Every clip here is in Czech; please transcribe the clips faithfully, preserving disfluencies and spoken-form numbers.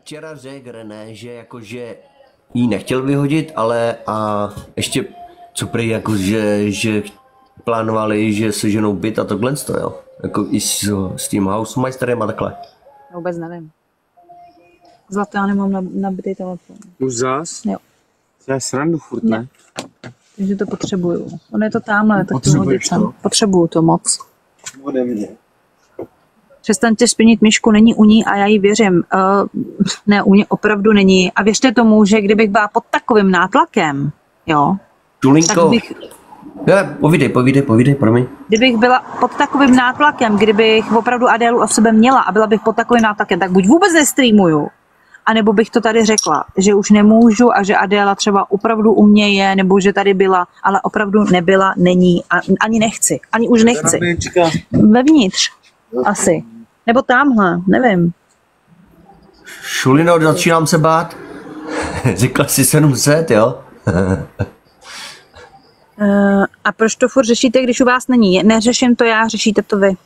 včera řekl René, že jakože jí nechtěl vyhodit, ale a ještě co prý jako, že, že plánovali, že se ženou byt a tohle to, jo. Jako i s, s tím Housemeisterem a takhle. Vůbec nevím. Zlato, já nemám nabitý telefon. Už zás? Jo. To je srandu furt, ne? ne? Takže to potřebuju. On je to tamhle, tak to hodit sem. Potřebuju to moc. Ode mě. Přestaňte špinit myšku, není u ní a já jí věřím. Uh, ne, u ní opravdu není. A věřte tomu, že kdybych byla pod takovým nátlakem, jo, Čulinko. tak bych... Ne, povídej, povídej, povídej, promiň. Kdybych byla pod takovým nátlakem, kdybych opravdu Adélu o sebe měla a byla bych pod takovým nátlakem, tak buď vůbec nestreamuju, anebo bych to tady řekla, že už nemůžu a že Adéla třeba opravdu u mě je, nebo že tady byla, ale opravdu nebyla, není a ani nechci, ani už nechci. Vevnitř, asi. Nebo tamhle, nevím. Šulino, začínám se bát. Řekla jsi sedm set, jo? Uh, a proč to furt řešíte, když u vás není? Neřeším to já, řešíte to vy.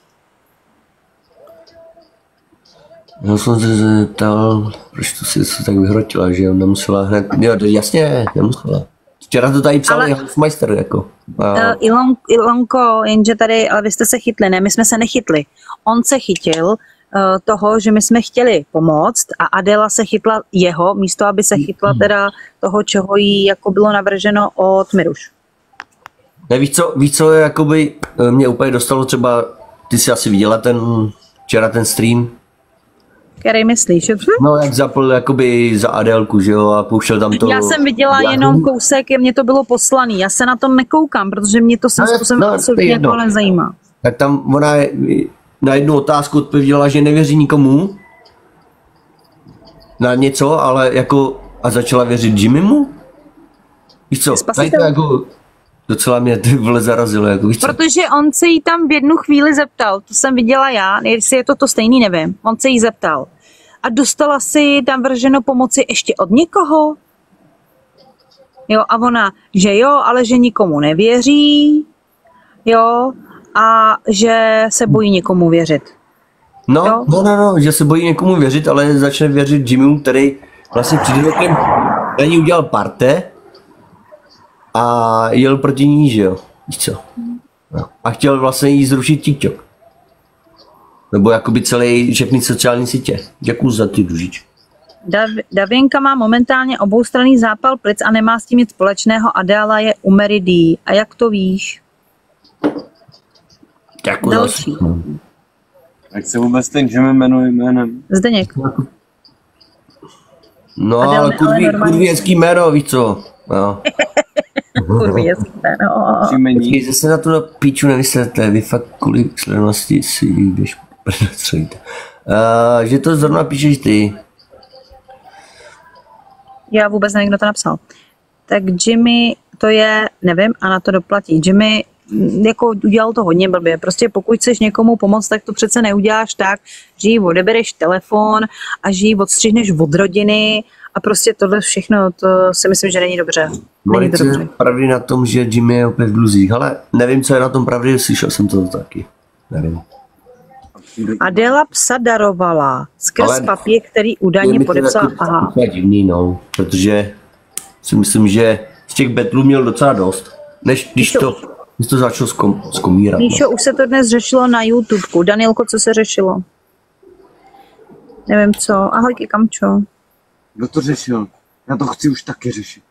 Já jsem se zeptal, proč to si se tak vyhrotila, že nemusela hned, jo, jasně, nemusela. Včera to tady psal ale... i Housemeister, jako. A... Uh, Ilon, Ilonko, jenže tady, ale vy jste se chytli, ne, my jsme se nechytli. On se chytil uh, toho, že my jsme chtěli pomoct a Adéla se chytla jeho, místo aby se chytla teda toho, čeho jí jako bylo navrženo od Miruš. Ne, víš co, víš co, jakoby mě úplně dostalo třeba, ty jsi asi viděla ten, včera ten stream. Který myslíš? No, jak zapl jakoby za Adélku, že jo, a pouštěl tam to... Já jsem viděla já... jenom kousek, mě to bylo poslaný, já se na to nekoukám, protože mě to jsem způsobem no, absolutně jako nezajímá. Tak tam ona na jednu otázku odpověděla, že nevěří nikomu na něco, ale jako a začala věřit Jimmymu? Víš co, tady to jako... Docela mě ty vole zarazilo, jako víš co? Protože on se jí tam v jednu chvíli zeptal, to jsem viděla já, jestli je to to stejný, nevím, on se jí zeptal. A dostala si tam vrženo pomoci ještě od někoho? Jo, a ona, že jo, ale že nikomu nevěří, jo, a že se bojí někomu věřit. No, jo? no, no, no, že se bojí někomu věřit, ale začne věřit Jimmymu, který vlastně před rokem na ní udělal parte, a jel proti ní, že jo, víš co. No. A chtěl vlastně jí zrušit TikTok. Nebo jakoby celý, všechny sociální sítě. Děkuju za ty dužič. Dav, Davěnka má momentálně oboustranný zápal plic a nemá s tím nic společného. Adéla je u Mary D. A jak to víš? Děkuju. Další. Jak se vůbec ten Jimmy jmenuje jménem? Zdeněk. No, Adéla, ale kurví, kurví hezký jméno, víš co. No. Kurví hezký jméno. Počkej, zase na tu na píču nevysvětlete, vy fakt kvůli sledovanosti si jdeš předstřelíte. Uh, že to zrovna píšeš ty. Já vůbec nevím, kdo to napsal. Tak Jimmy, to je, nevím, a na to doplatí. Jimmy jako udělal to hodně blbě. Prostě pokud chceš někomu pomoct, tak to přece neuděláš tak, že jí odebereš telefon a že jí odstřihneš od rodiny a prostě tohle všechno, to si myslím, že není dobře. Není to dobře. Pravdy na tom, že Jimmy je opět v dluzích, ale nevím, co je na tom pravdy, slyšel jsem to taky. Nevím. Adéla psa darovala skrz ale papír, který údajně podepsal. Aha. To je divný, no, protože si myslím, že z těch betlů měl docela dost, než když to, když to začalo zkom, zkomírat. Míšo, no. Už se to dnes řešilo na YouTubeku. Danielko, co se řešilo? Nevím co. Ahoj, Kamčo. Kdo to řešil? Já to chci už taky řešit.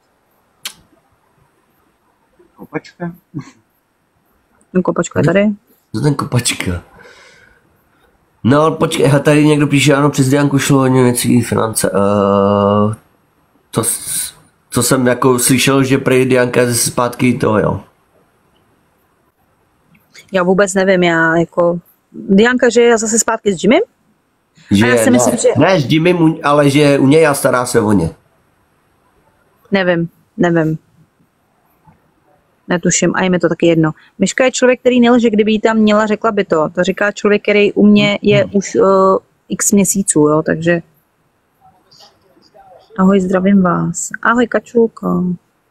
Kopačka? No, kopačka je tady. Co ten kopačka? No, počkej, tady někdo píše, ano, přes Dianku šlo hodně věcí, finance. Uh, to, to jsem jako slyšel, že prý Dianka je zpátky to, jo. Já vůbec nevím, já jako... Dianka, že je zase zpátky s Jimmym? Že, a já si ne, myslím, že... Ne s Jimmym, ale že u něj a stará se o ně. Nevím, nevím. Netuším a je mi to taky jedno. Myška je člověk, který nelže, kdyby jí tam měla, řekla by to. To říká člověk, který u mě je hmm. už uh, x měsíců, jo, takže... Ahoj, zdravím vás. Ahoj, Kačulko.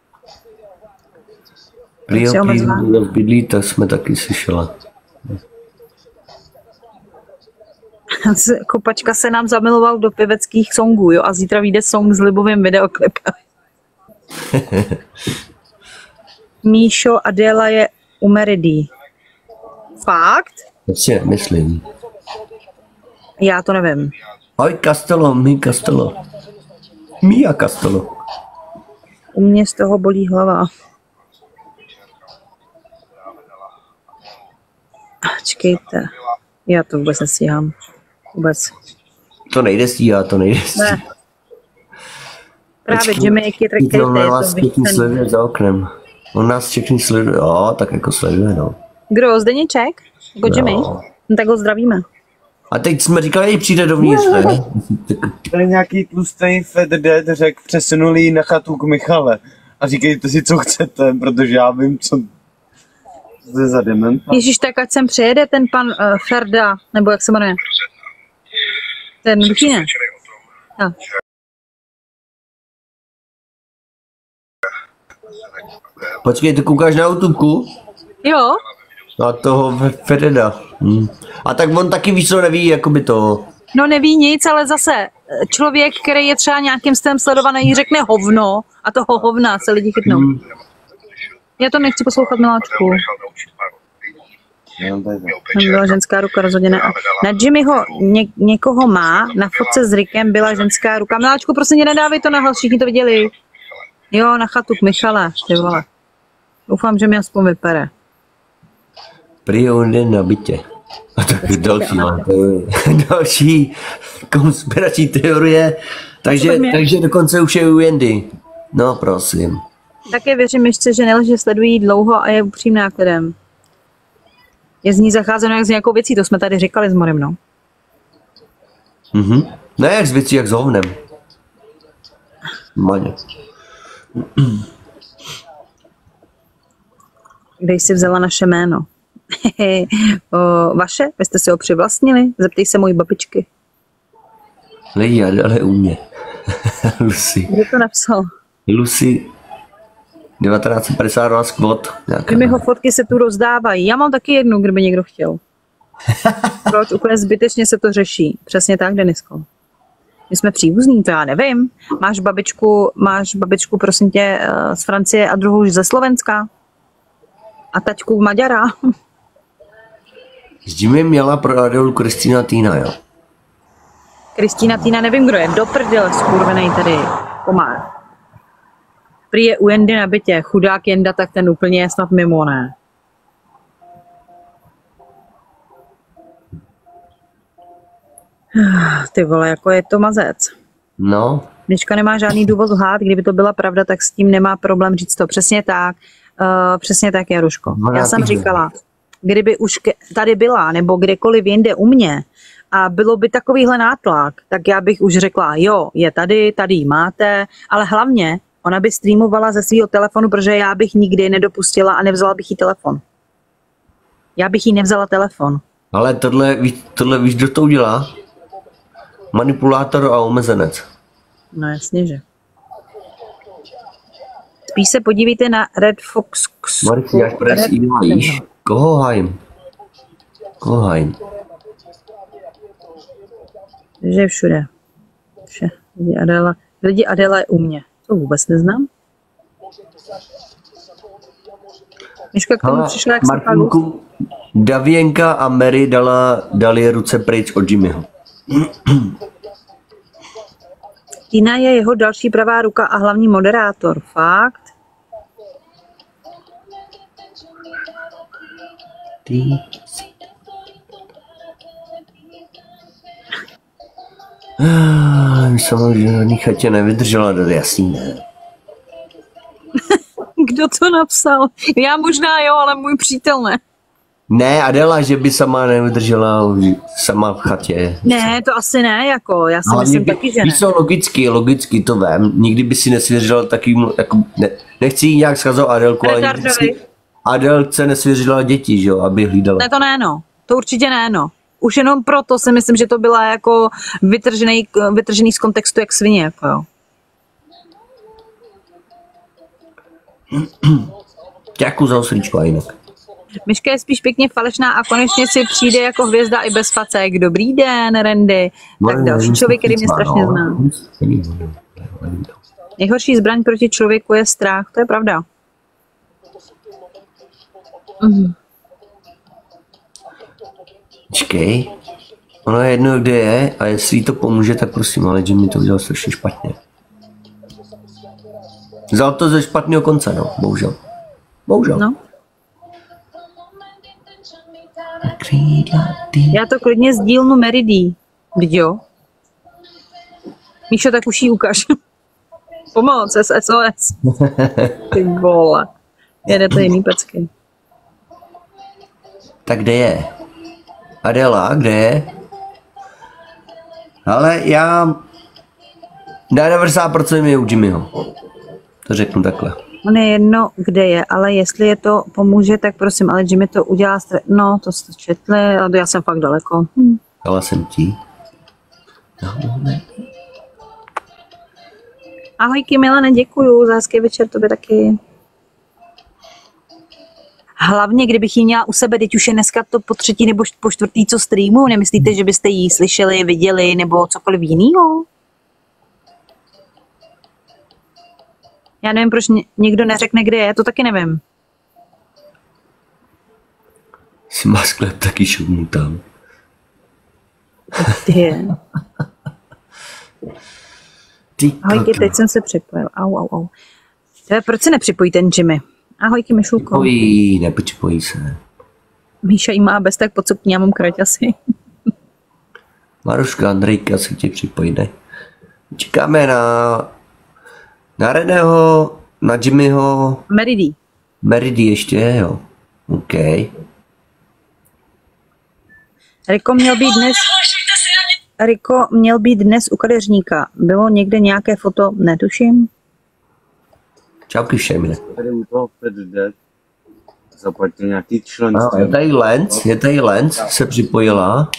Prýho, prýho v bydlí, tak jsme taky slyšela. Kopačka se nám zamiloval do pěveckých songů, jo, a zítra vyjde song s libovým videoklipem. Míšo, Adéla je u Meridy. Fakt? To si nemyslím. Já to nevím. Ahoj Castello, mi Castello. Mia Castello. U mě z toho bolí hlava. Čekejte. Já to vůbec nestíhám. Vůbec. To nejde stíhat, to nejde stíhat. Ne. Právě Jimmy, jak je trkejte, on nás všechny sleduje za oknem. On nás všechny sleduje, jo, tak jako sleduje, no. Kdo, Zdeněček? Jako Jimmy? No, tak ho zdravíme. A teď jsme říkali, že přijde dovnitř, ne? Tady nějaký tlustý Fed řekl, přesunuli na chatu k Michale. A říkejte si, co chcete, protože já vím, co je za dement. Ježíš, tak ať sem přijede ten pan uh, Ferda, nebo jak se jmenuje? Ten Lutíne. No. Počkej, ty koukáš na YouTubeku? Jo. Na toho Ferda. Hm. A tak on taky víc co neví, jako by to... No neví nic, ale zase člověk, který je třeba nějakým stylem sledovaný, řekne hovno a toho hovna se lidi chytnou. Hmm. Já to nechci poslouchat, miláčku. Tam byla ženská ruka, rozhodně ne. Na Jimmyho ně, někoho má, na fotce s Rickem byla ženská ruka. Miláčku, prosím tě, nedávej to na hlas, všichni to viděli. Jo, na chatu k Michale, ty vole. Doufám, že mi aspoň vypere. Prý on jde na bytě. A tak další, další konspirační teorie. Takže, takže dokonce už je u Jendy. No, prosím. Také věřím ještě, že nelže sledují dlouho a je upřímná k lidem. Je z ní zacházeno jak s nějakou věcí, to jsme tady říkali s Morem, no. Mhm. Ne, jak z věcí, jak s hovnem. Maně. Kde jsi vzala naše jméno? o, vaše? Vy jste si ho přivlastnili? Zeptej se mojí babičky. Lidi, ale u mě. Lucy. Kdo to napsal? Lucy devatenáct padesát dva skvot. Mimo fotky se tu rozdávají. Já mám taky jednu, kdyby někdo chtěl. Proč? Úplně zbytečně se to řeší. Přesně tak, Denisko. My jsme příbuzní, to já nevím. Máš babičku, máš babičku, prosím tě, z Francie a druhou ze Slovenska. A taťku Maďara. S Jimmy měla pro Adelu Kristýna Týna, jo? Kristýna Týna, nevím, kdo je. Do prdele, skurvenej tady. Pomáh. Prý je u Jendy na bytě. Chudák Jenda, tak ten úplně je snad mimo, ne? Ty vole, jako je to mazec. No. Dneška nemá žádný důvod lhát, kdyby to byla pravda, tak s tím nemá problém říct to. Přesně tak. Uh, přesně tak, Jaruško. No, já jsem říkala, kdyby už tady byla, nebo kdekoliv jinde u mě, a bylo by takovýhle nátlak, tak já bych už řekla, jo, je tady, tady ji máte, ale hlavně ona by streamovala ze svého telefonu, protože já bych nikdy nedopustila a nevzala bych jí telefon. Já bych jí nevzala telefon. Ale tohle, tohle víš, kdo to udělá? Manipulátor a omezenec. No jasně, že. Spíš se podívejte na Red Fox. Marci, až press i hájíš. Koho hájím? Koho hájím? Že všude. Vše. Lidi Adela. Lidi Adela je u mě. To vůbec neznám. Myška k tomu přišla, jak Martinku, Davienka a Mary dala, dali ruce pryč od Jimmyho. Tina je jeho další pravá ruka a hlavní moderátor. Fakt? Ty. Sama, že na ní chatě nevydržela, do jasný ne. Kdo to napsal? Já možná jo, ale můj přítel ne. Ne, Adela, že by sama nevydržela sama v chatě. Ne, to asi ne, jako, já si ale myslím by, taky, že ne. Víš co, logicky, logicky to vím, nikdy by si nesvěřila takovým, jako, ne, nechci jí nějak schazovat Adelku, ale si Adelce nesvěřila děti, že jo, aby hlídala. Ne, to ne, no, to určitě ne, no. Už jenom proto si myslím, že to byla jako vytržený, vytržený z kontextu jak svině, jako jo. Děkuji za osličku a jinak. Myška je spíš pěkně falešná a konečně si přijde jako hvězda i bez facek. Dobrý den, Randy. Tak další člověk, který mě strašně zná. Nejhorší zbraň proti člověku je strach, to je pravda. Mhm. Počkej. Ono je jedno, kde je a jestli jí to pomůže, tak prosím, ale Jimmy to udělal strašně špatně. Vzal to ze špatného konce, no, bohužel. Bohužel. No. Já to klidně sdílnu Meridí. Vždyť jo. Míšo, tak už jí ukaž. Pomoc, S O S. Ty vole. Jedete jiný pecky. Tak kde je? Adela, kde je? Ale já... devadesát procent je u Jimmyho. To řeknu takhle. On je jedno, kde je, ale jestli je to pomůže, tak prosím, ale Jimmy to udělá... Stre- no, to jste četli, ale já jsem fakt daleko. Hm. Dala jsem ti. Ahojky, Milane, děkuju za hezký večer, tobě taky. Hlavně, kdybych ji měla u sebe, teď už je dneska to po třetí nebo po čtvrtý, co streamu, nemyslíte, že byste ji slyšeli, viděli nebo cokoliv jiného? Já nevím, proč někdo neřekne, kde je, to taky nevím. Si má sklep taky šumů tam. Ty je. Ahojky, teď jsem se připojil. Au, au, au. Tebe, proč se nepřipojí ten Jimmy? Ahojky, Mišulko. Připojí, nepřipojí se. Míša jí má bez tak pocopní, já mám kraťasy. Maruška, Andrejka se ti připojí, ne? Čekáme na... Na Reného, na Jimmyho. Meridí. Meridí ještě, jo. OK. Riko měl být dnes... Riko měl být dnes u kadeřníka. Bylo někde nějaké foto? Netuším. Čauky všem, ne? Tady u toho Fed Dead zaplatil nějaký člen. No, je tady Lens, je tady Lens, se připojila.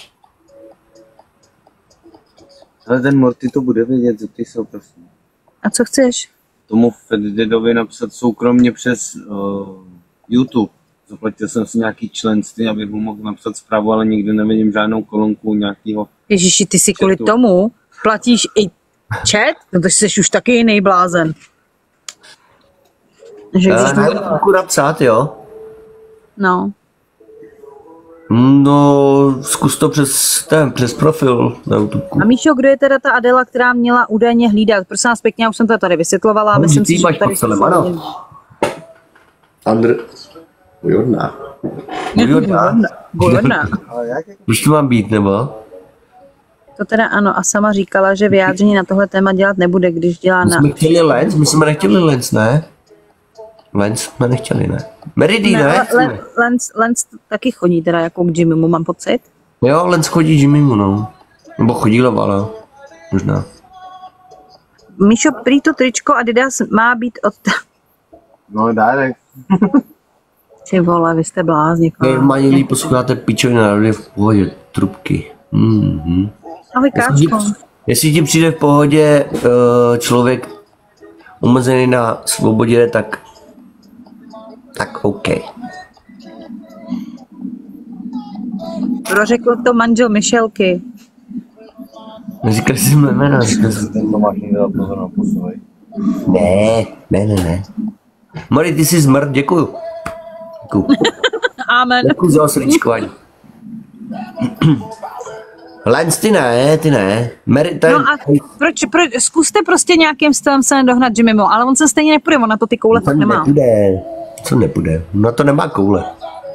Ale ten Morty to bude vědět, zeptej se ho prosím. A co chceš? Tomu Fed Deadovi napsat soukromně přes uh, YouTube. Zaplatil jsem si nějaký členství, abych mu mohl napsat zprávu, ale nikdy nevidím žádnou kolonku nějakého. Ježiši, ty si kvůli tomu platíš i chat? No to jsi už taky jiný blázen. Že Ale najdu napsat, jo? No. No, zkus to přes ten, přes profil na YouTube. A Míšo, kdo je teda ta Adela, která měla údajně hlídat? Prosím vás pěkně, já už jsem to tady vysvětlovala. No, myslím ty si, že máš tady... pod celém, ano. Andr... Bojodná. Bojodná. Bojodná. Už to mám být, nebo? To teda ano, a sama říkala, že vyjádření na tohle téma dělat nebude, když dělá My na... jsme chtěli Lens, my jsme nechtěli Lens, ne? Lens jsme nechtěli, ne? Meridí, ne? ne? Len, Lens, Lens taky chodí teda jako k Jimmymu, mám pocit. Jo, Lens chodí Jimmymu, no. Nebo chodíla, ale možná. Míšo, prý to tričko Adidas má být od... No dárek. Ty vole, vy jste blázni. Vy manilí posloucháte pičoviny národy v pohodě, trubky. Mm-hmm. Ahoj, Káčko. Jestli ti přijde v pohodě uh, člověk omezený na svobodě, tak tak OK. Prořekl to manžel Michelky. Neříkali jsi mé jména, říkali jsi. Ten máš někde dát pozor na posuvej. Ne, ne, ne, ne. Mori, ty jsi zmrt, děkuju. Děkuju. Amen. Děkuju za osrdíčkování. Lens, ty ne, ty ne. Mary, ten... No a proč, proč, zkuste prostě nějakým stylem se nedohnat Jimmymu, ale on se stejně nepůjde, on na to ty koule fakt nemá. Nepůjde. Co nepůjde? Na to nemá koule.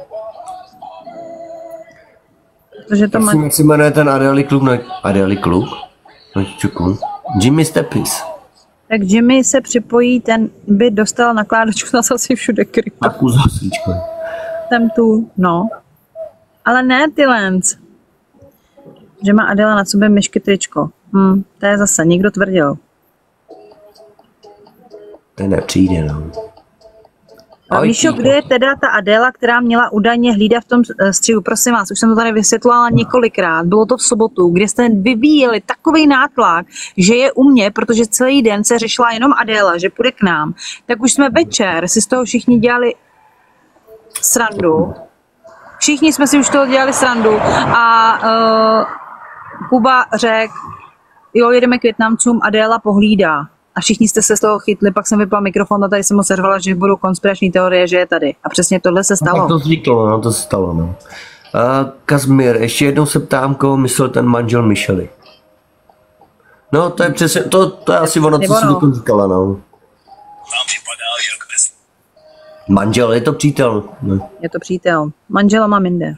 Protože to má... Jak se jmenuje ten Adély klub? Ne... Adély klub? No, čuku. Jimmy Stepis. Tak Jimmy se připojí, ten by dostal nakládačku na asi všude krypto. Taku za osrdíčko. Tam tu, no. Ale ne ty Lens. Že má Adela na sobě myšky tričko. Hm, to je zase, někdo tvrdil. To nepřijde, no. A Míšo, kde je teda ta Adela, která měla údajně hlídat v tom střihu? Prosím vás, už jsem to tady vysvětlila několikrát. Bylo to v sobotu, kde jste vyvíjeli takový nátlak, že je u mě, protože celý den se řešila jenom Adela, že půjde k nám. Tak už jsme večer si z toho všichni dělali srandu. Všichni jsme si už toho dělali srandu a uh, Kuba řekl, jo, jedeme k Vietnamcům, Adéla pohlídá. A všichni jste se z toho chytli, pak jsem vypla mikrofon a tady jsem mu servala, že budou konspirační teorie, že je tady. A přesně tohle se stalo. Tak to vzniklo, no, to se stalo, no. A Kazmír, ještě jednou se ptám, koho myslel ten manžel Michely. No, to je přesně, to, to je asi ono, co si dokonce říkala, no. Manžel, je to přítel. Ne. Je to přítel. Manžela mám jinde.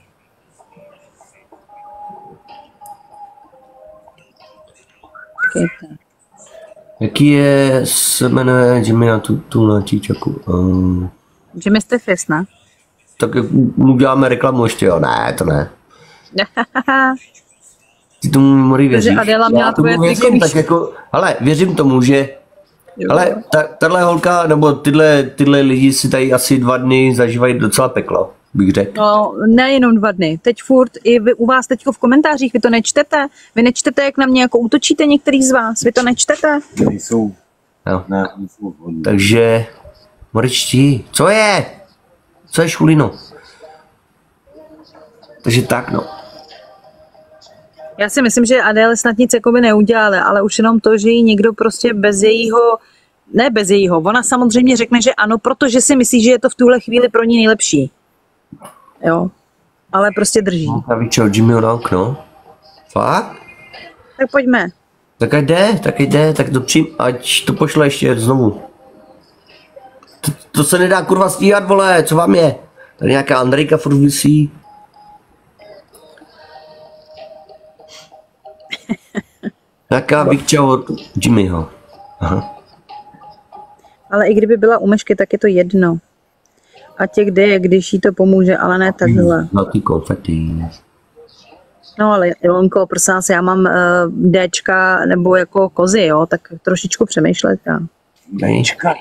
Počkejte. Jaký je, se jmenuje Jimmy na tu, tu na číčaku? Um, Jimmy Steffes, ne? tak mu děláme reklamu ještě, jo? Ne, to ne. Ty tomu Mori věříš? Takže Adéla měla tvoje věřím, tak jako, ale věřím tomu, že jo. Ale ta, tahle holka, nebo tyhle, tyhle lidi si tady asi dva dny zažívají docela peklo, bych řekl. No, nejenom dva dny. Teď furt, i vy, u vás teďko v komentářích, vy to nečtete? Vy nečtete, jak na mě jako útočíte některý z vás? Vy to nečtete? Nejsou. Jo. Ne, nejsou vhodný. Takže, Moričtí, co je? Co je šulino? Takže tak, no. Já si myslím, že Adéle snad nic jakoby neudělala, ale už jenom to, že jí někdo prostě bez jejího, ne bez jejího, ona samozřejmě řekne, že ano, protože si myslí, že je to v tuhle chvíli pro ní nejlepší. Jo, ale prostě drží. A víš čo, Jimmy na okno? Fakt? Tak pojďme. Tak ať jde, tak ať jde, tak to přijím, ať to pošle ještě znovu. To, to se nedá kurva stíhat, vole, co vám je? Tady nějaká Andrejka furt visí. Nějaká Vikča od Jimmyho. Aha. Ale i kdyby byla u Mešky, tak je to jedno. A tě kde je, když jí to pomůže, ale ne takhle. Na ty konfety. No ale Ilonko, prosím vás, já mám uh, Dčka nebo jako kozy, jo, tak trošičku přemýšlejte. Dčka.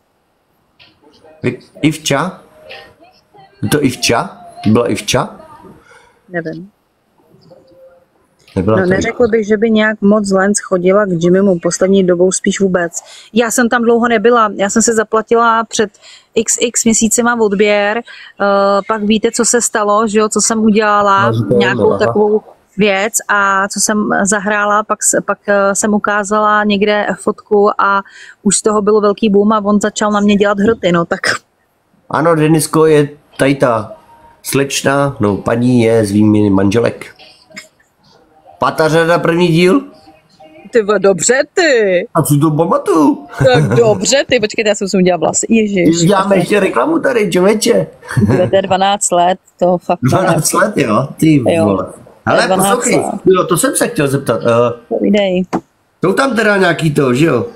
Ivča? Je to Ivča? Byla Ivča? Nevím. Nebyla No to neřekl bych, že by nějak moc Lenz chodila k Jimmymu poslední dobou, spíš vůbec. Já jsem tam dlouho nebyla, já jsem si zaplatila před iks iks měsícema odběr, uh, pak víte, co se stalo, že jo, co jsem udělala, no, nějakou no, takovou věc a co jsem zahrála, pak, pak jsem ukázala někde fotku a už z toho bylo velký boom a on začal na mě dělat hroty, no tak. Ano, Denisko je tady ta slečna, no paní je z výměny manželek. Pátá řada, první díl? Ty dobře, ty. A co to pamatuju? Tak dobře, ty, počkejte, já jsem si udělala vlasy, ježiš. Děláme ještě reklamu tady, čověče. Budete dvanáct let, to fakt. dvanáct let, jo, ty vole. Ale poslouchej, jo, to jsem se chtěl zeptat. Uh, Povídej. jsou tam teda nějaký to, že jo?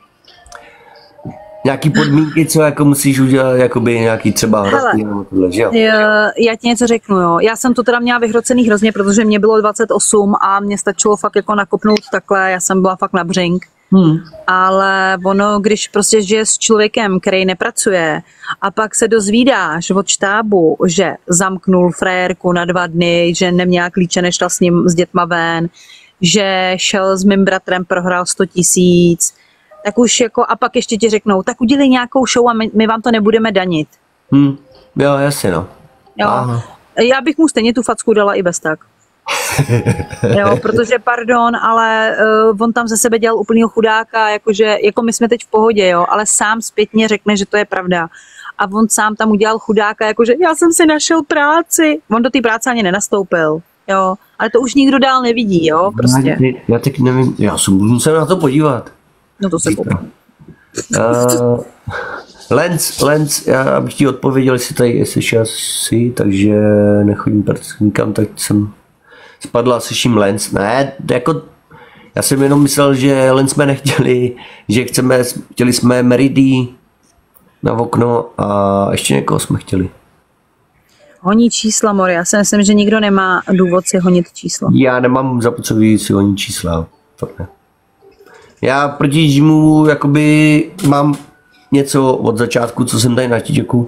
Nějaký podmínky, co jako musíš udělat, jakoby nějaký třeba hroty nebo tohle, že jo? Já ti něco řeknu, jo. Já jsem to teda měla vyhrocený hrozně, protože mě bylo dvacet osm a mě stačilo fakt jako nakopnout takhle, já jsem byla fakt na břink. Hmm. Ale ono, když prostě žije s člověkem, který nepracuje a pak se dozvídáš od štábu, že zamknul frérku na dva dny, že neměla klíče, nešla s ním s dětma ven, že šel s mým bratrem, prohrál sto tisíc, tak už jako, a pak ještě ti řeknou, tak udělej nějakou show a my, my vám to nebudeme danit. Hmm. Jo, jasně no. Jo. Aha. Já bych mu stejně tu facku dala i bez tak. Jo, protože pardon, ale uh, on tam ze sebe dělal úplnýho chudáka, jakože, jako my jsme teď v pohodě, jo, ale sám zpětně řekne, že to je pravda. A on sám tam udělal chudáka, jakože já jsem si našel práci. On do té práce ani nenastoupil, jo, ale to už nikdo dál nevidí, jo, prostě. Já, já teď nevím, já se budu se na to podívat. No to se koupám. Uh, Lenz, Lenz, já bych ti odpověděl, jestli tady jestli asi, takže nechodím nikam, tak jsem spadla a slyším Lenz. Ne, jako, já jsem jenom myslel, že Lenz jsme nechtěli, že chceme, chtěli jsme Meridy na okno a ještě někoho jsme chtěli. Honí čísla, Mori, já si myslím, že nikdo nemá důvod si honit čísla. Já nemám zapotřebí si honit čísla, fakt ne. Já proti Jimu jakoby mám něco od začátku, co jsem tady na Tičeku.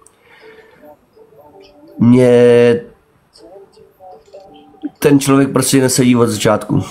Mě ten člověk prostě nesedí od začátku.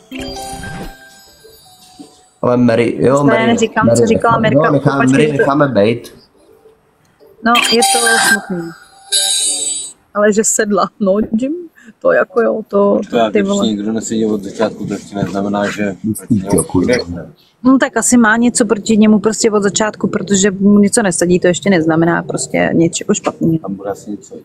Ale Mary, jo, Jsme Mary. neříkám, Mary, co říkala necháme, Mirka. no, necháme, Mary necháme bejt. No, je to smutný. Ale že sedla, no Jim, to jako jo, to... Počkej, ty když vole. někdo neseděl od začátku, to ještě neznamená, že... No tak asi má něco proti němu prostě od začátku, protože mu něco nesedí, to ještě neznamená prostě něčeho špatného. Tam bude asi něco.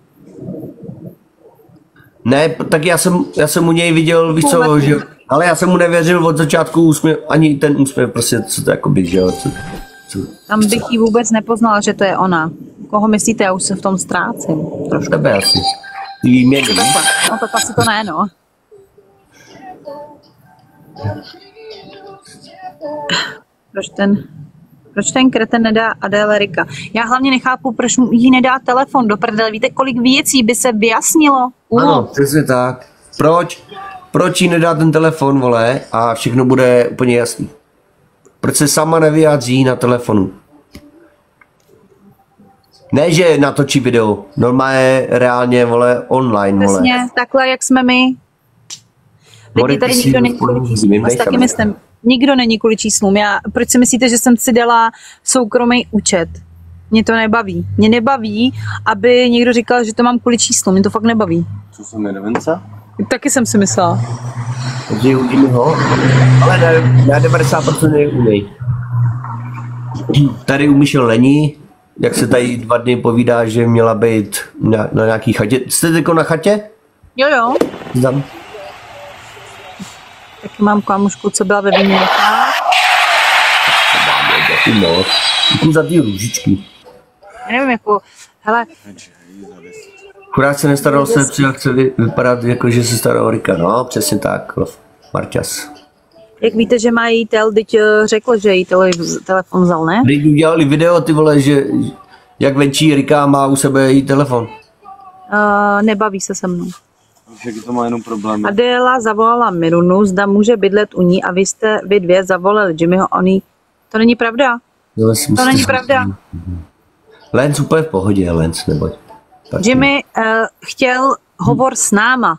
Ne, tak já jsem, já jsem u něj viděl, víš co, že, ale já jsem mu nevěřil od začátku úsměv, ani ten úsměv, prostě co to jakoby, že jo, co, co, Tam bych ji vůbec nepoznala, že to je ona. Koho myslíte, já už se v tom ztrácím. Trošku. tebe asi. Ty výměny. No tak asi to ne, no. Proč ten, proč ten kreten nedá Adéle Rika? Já hlavně nechápu, proč mu jí nedá telefon do prdele. Víte, kolik věcí by se vyjasnilo? Uh. Ano, přesně tak. Proč? Proč jí nedá ten telefon, vole, a všechno bude úplně jasný? Proč se sama nevyjádří na telefonu? Ne, že natočí video, normálně reálně, vole, online, vole. Přesně, takhle, jak jsme my. Lidi, tady nikdo není kvůli číslům. Já si taky myslím, nikdo není kvůli číslům. Já, proč si myslíte, že jsem si dala soukromý účet? Mě to nebaví. Mě nebaví, aby někdo říkal, že to mám kvůli číslům. Mě to fakt nebaví. Co jsou jmenovence? Taky jsem si myslela. Takže uvidíme ho, ale ne, na devadesát procent je u něj. Tady u Michel není, jak se tady dva dny povídá, že měla být na, na nějaký chatě. Jste teďko na chatě? Jo, jo. Tam. Taky mám kámošku, co byla ve Vyměnách. No, děkuji za ty růžičky. Já nevím, jako, hele, Akorát se nestaral se, třeba chce vy, vypadat jako, že se staral o Rika. No, přesně tak, Marťas. jak víte, že má její tel, teď řekl, že jí tele, telefon vzal, ne? Teď udělali video, ty vole, že jak venčí Rika má u sebe její telefon. Uh, nebaví se se mnou. Však to má jenom problém. Adéla zavolala Mirunu, zda může bydlet u ní a vy jste, vy dvě, zavolali Jimmyho, on jí... To není pravda. To není pravda. Lens úplně v pohodě, Lens, neboť. Tak Jimmy uh, chtěl hovor s náma.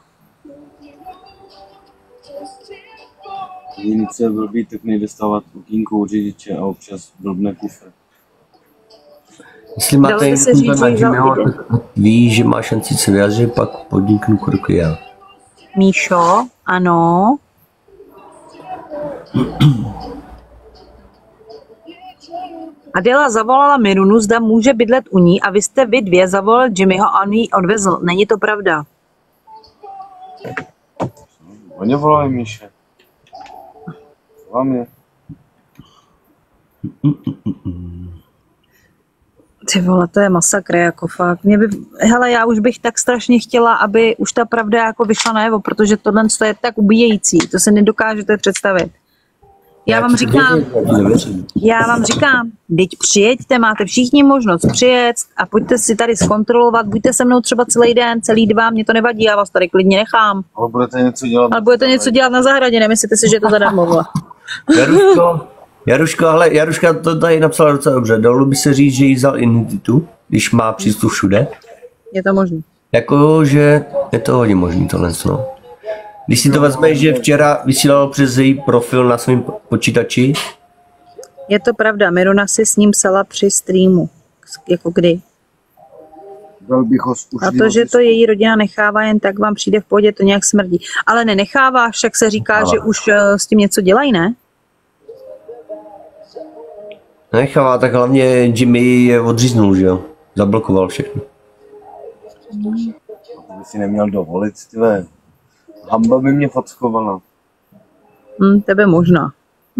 Nic je blbý, tak nejde stávat okýnko u řidiče a občas blbne kufr. Jestli máte Dalo by se říct, na že Jimmyho, jde. tak ví, že má šanci se vyjádřit, pak podniknu kroky já. Míšo, ano. Adéla zavolala Mirunu, zda může bydlet u ní a vy jste vy dvě zavolali Jimmyho a on ji odvezl. Není to pravda. Oni volají Míše. Vám je. Ty vole, to je masakr, jako fakt. Mě by, hele, já už bych tak strašně chtěla, aby už ta pravda jako vyšla najevo, protože tohle je tak ubíjející, to si nedokážete představit. Já vám říkám, já vám říkám, teď přijeďte, máte všichni možnost přijet a pojďte si tady zkontrolovat, buďte se mnou třeba celý den, celý dva, mě to nevadí, já vás tady klidně nechám. Ale budete něco dělat. Ale budete něco dělat na zahradě, nemyslíte si, že je to zadarmo. Jaruško, Jaruško, ale Jaruška to tady napsala docela dobře. Dalo by se říct, že jí vzal identitu, když má přístup všude. Je to možné. Jako, že je to hodně možný tohle, no. Když si to vezmeš, že včera vysílal přes její profil na svém počítači. Je to pravda, Miruna si s ním psala při streamu. Jako kdy? Dal bych ho už A to, že to její rodina nechává jen tak, vám přijde v pohodě, to nějak smrdí. Ale nenechává, však se říká, Nechává. že už uh, s tím něco dělají, ne? Nechává, tak hlavně Jimmy je odříznul, že jo. Zablokoval všechno. To by si neměl dovolit, tyhle. Hamba by mě fackovala. Hm, tebe možná.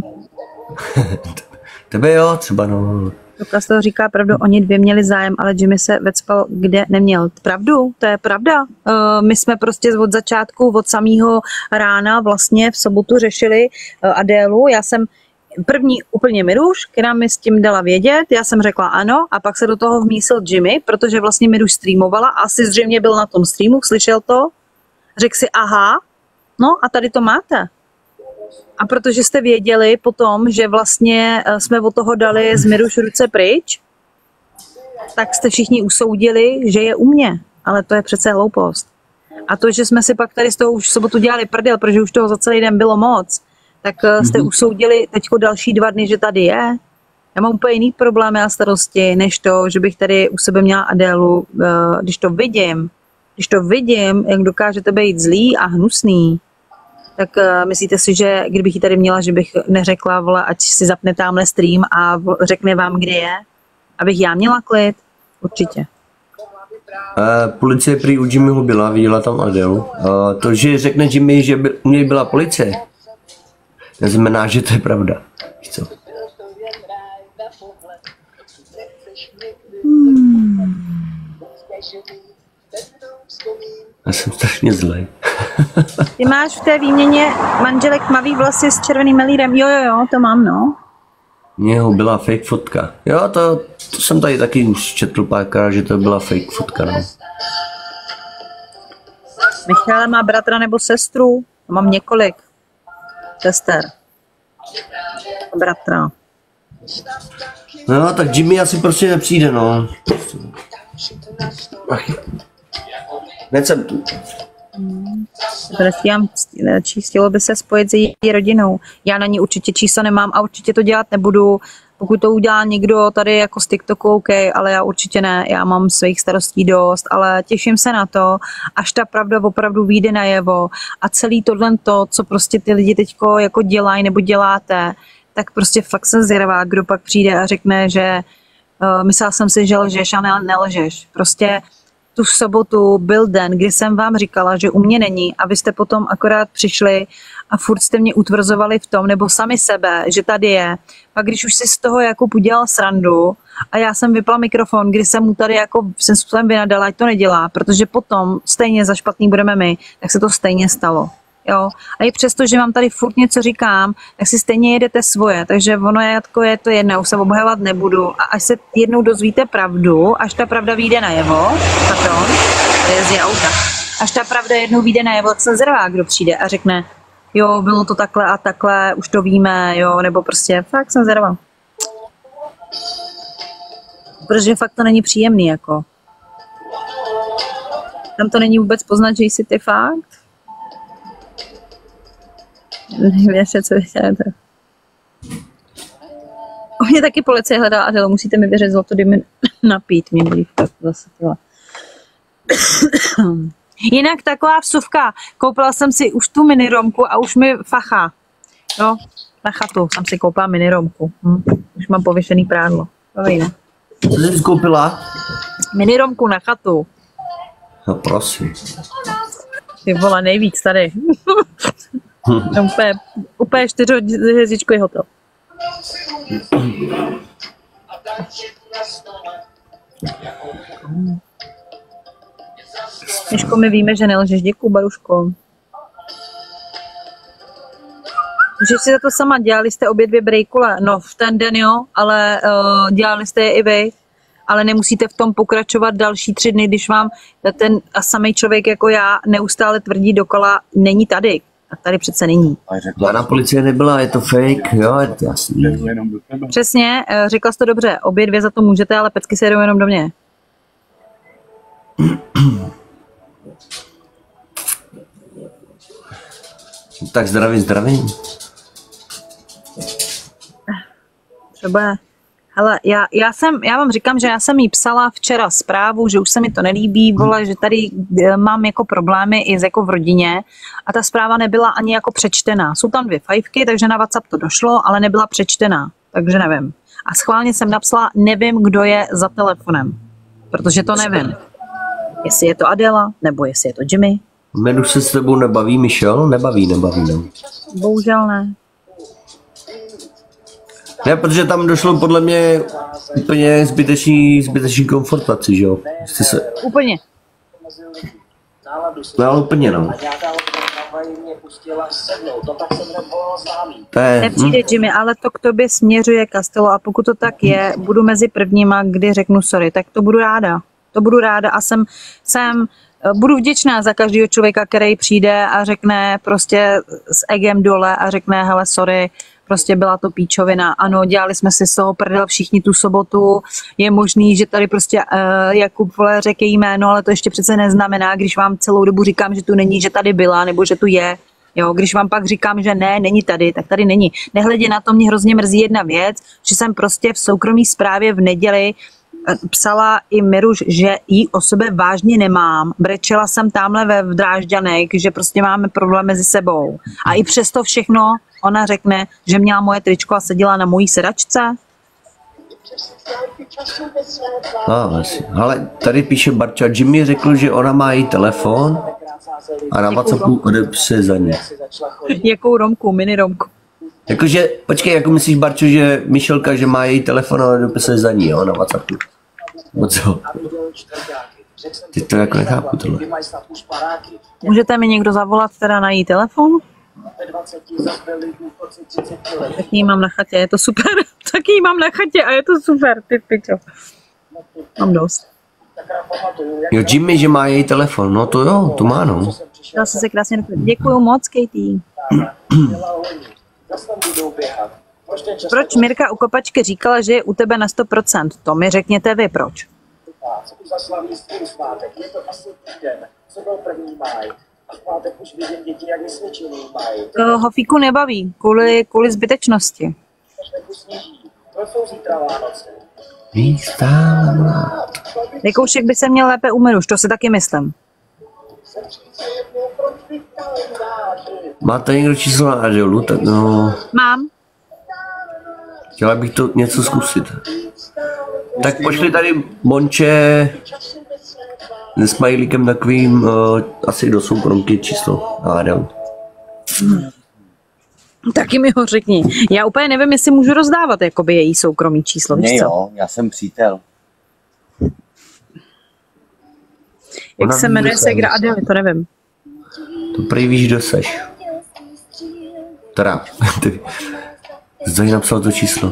Tebe jo, třeba no. Lukas toho říká pravdu, oni dvě měli zájem, ale Jimmy se vecpal, kde neměl. Pravdu, to je pravda. Uh, my jsme prostě od začátku, od samého rána vlastně v sobotu řešili uh, Adélu. Já jsem první úplně Miruš, která mi s tím dala vědět, já jsem řekla ano a pak se do toho vmísil Jimmy, protože vlastně Miruš streamovala a asi zřejmě byl na tom streamu, slyšel to, řekl si aha, no a tady to máte. A protože jste věděli potom, že vlastně jsme od toho dali z Miruš ruce pryč, tak jste všichni usoudili, že je u mě. Ale to je přece hloupost. A to, že jsme si pak tady z toho už v sobotu dělali prdel, protože už toho za celý den bylo moc, tak jste mm-hmm. usoudili teďko další dva dny, že tady je. Já mám úplně jiný problémy a starosti, než to, že bych tady u sebe měla Adélu, když to vidím, když to vidím, jak dokážete být zlý a hnusný, tak uh, myslíte si, že kdybych ji tady měla, že bych neřekla, vole, ať si zapne tamhle stream a řekne vám, kde je? Abych já měla klid? Určitě. Uh, policie prý u Jimmyho byla, viděla tam Adelu. Uh, to, že řekne Jimmy, že by, u něj byla policie, neznamená, že to je pravda. Víš co? Hmm. Já jsem strašně zlej. Ty máš v té výměně manželek tmavý vlasy s červeným melírem? Jo, jo, jo, to mám, no. Něho byla fake fotka. Jo, to, to jsem tady taky už četl párkrát, že to byla fake fotka, no. Michal má bratra nebo sestru? Mám několik sester. Bratra. No, tak Jimmy asi prostě nepřijde, no. Ach. Hned jsem tu. Prosím, chtělo by se spojit s její rodinou. Já na ní určitě číslo nemám a určitě to dělat nebudu. Pokud to udělá někdo tady jako z TikToku, OK, ale já určitě ne. Já mám svých starostí dost, ale těším se na to, až ta pravda opravdu vyjde najevo a celý tohle to, co prostě ty lidi teďko jako dělají nebo děláte, tak prostě fakt jsem zvědavá, kdo pak přijde a řekne, že uh, myslela jsem si, že lžeš a ne, nelžeš. Prostě tu sobotu byl den, kdy jsem vám říkala, že u mě není a vy jste potom akorát přišli a furt jste mě utvrzovali v tom, nebo sami sebe, že tady je. Pak když už si z toho jako udělal srandu a já jsem vypla mikrofon, kdy jsem mu tady jako jsem způsobem vynadala, ať to nedělá, protože potom stejně za špatný budeme my, tak se to stejně stalo. Jo? A i přesto, že vám tady furt něco říkám, tak si stejně jedete svoje, takže ono je, jako je to jedno, už se obhajovat nebudu a až se jednou dozvíte pravdu, až ta pravda vyjde najevo, patron, to je z auta, až ta pravda jednou vyjde najevo, tak jsem zrvá, kdo přijde a řekne, jo, bylo to takhle a takhle, už to víme, jo, nebo prostě fakt jsem zrvá. Protože fakt to není příjemný, jako. Tam to není vůbec poznat, že jsi ty fakt. Nevíš, co vyšáte. O mě taky policie hledala Adelu, musíte mi věřit, zlato, kdy mi napít, mě bolí fakt zase tyhle. Jinak taková vsuvka, koupila jsem si už tu miniromku a už mi fachá. Jo, na chatu jsem si koupila miniromku. Hm. Už mám pověšený prádlo. To vejde. Co jsi koupila? Miniromku na chatu. No prosím. Ty vole, nejvíc tady. úplně, úplně čtyřhvězdičkový hotel. Miško, my víme, že nelžeš. Děkuju, Baruško. Že si za to sama, dělali jste obě dvě brejkule. No, v ten den jo, ale uh, dělali jste je i vy. Ale nemusíte v tom pokračovat další tři dny, když vám ten samý člověk jako já neustále tvrdí dokola, není tady. A tady přece není. Žádná policie nebyla, je to fake, jo, je to jasný. Přesně, řekla jsi to dobře, obě dvě za to můžete, ale pecky se jedou jenom do mě. Tak zdravím, zdravím. Třeba, hele, já, já, jsem, já vám říkám, že já jsem jí psala včera zprávu, že už se mi to nelíbí, vole, že tady mám jako problémy i jako v rodině a ta zpráva nebyla ani jako přečtená. Jsou tam dvě fajfky, takže na WhatsApp to došlo, ale nebyla přečtená, takže nevím. A schválně jsem napsala, nevím, kdo je za telefonem, protože to nevím. Jestli je to Adela, nebo jestli je to Jimmy. Jmenu se s tebou nebaví, Michel? Nebaví, nebaví, ne. Bohužel ne. Ne, protože tam došlo podle mě úplně zbytečný, zbytečný komfortaci, že jo? Jste se... Úplně. No, ale úplně, no. To je, nepřijde, hm? Jimmy, ale to k tobě směřuje, Castelo, a pokud to tak je, budu mezi prvníma, kdy řeknu sorry, tak to budu ráda. To budu ráda a jsem, jsem budu vděčná za každého člověka, který přijde a řekne prostě s egem dole a řekne, hele, sorry, prostě byla to píčovina. Ano, dělali jsme si z toho prdel všichni tu sobotu. Je možný, že tady prostě uh, Jakub vole řekl jméno, ale to ještě přece neznamená, když vám celou dobu říkám, že tu není, že tady byla, nebo že tu je. Jo, když vám pak říkám, že ne, není tady, tak tady není. Nehledě na to, mě hrozně mrzí jedna věc, že jsem prostě v soukromé zprávě v neděli psala i Miruš, že jí o sebe vážně nemám. Brečela jsem tamhle ve v Drážďanech, že prostě máme problém mezi sebou. A i přesto všechno ona řekne, že měla moje tričko a seděla na mojí sedačce. No, asi. Ale tady píše Barča, Jimmy řekl, že ona má její telefon a na WhatsAppu odepře za ní. Jakou Romku, mini Romku. Jakože, počkej, jako myslíš, Barčo, že Michelka, že má její telefon a odepře za ní, jo, na WhatsAppu. No co? Ty to jako nechápu tohle. Můžete mi někdo zavolat teda na její telefon? Tak ji mám na chatě, je to super. Tak ji mám na chatě a je to super, ty pičo. Mám dost. Jo, Jimmy, že má její telefon, no to jo, to má, no. Dala se se krásně dokončit. Děkuju moc, Katie. Proč Mirka u kopačky říkala, že je u tebe na sto procent? To mi řekněte vy, proč. To Hofíku nebaví, kvůli, kvůli zbytečnosti. Jakoušek by se měl lépe u Miruš, to si taky myslím. Máte někdo číslo na Adelu? Tak no... Mám. Chtěla bych to něco zkusit. Tak pošli tady Monče se smajlíkem takovým uh, asi do soukromky číslo na Adelu. Hmm. Taky mi ho řekni. Já úplně nevím, jestli můžu rozdávat jakoby její soukromý číslo, víš Ne co? jo, já jsem přítel. Jak Ona se ví, jmenuje kdo ségra jsem. Adely, to nevím. To prý víš, kdo seš. Teda, ty. Zde napsal to číslo.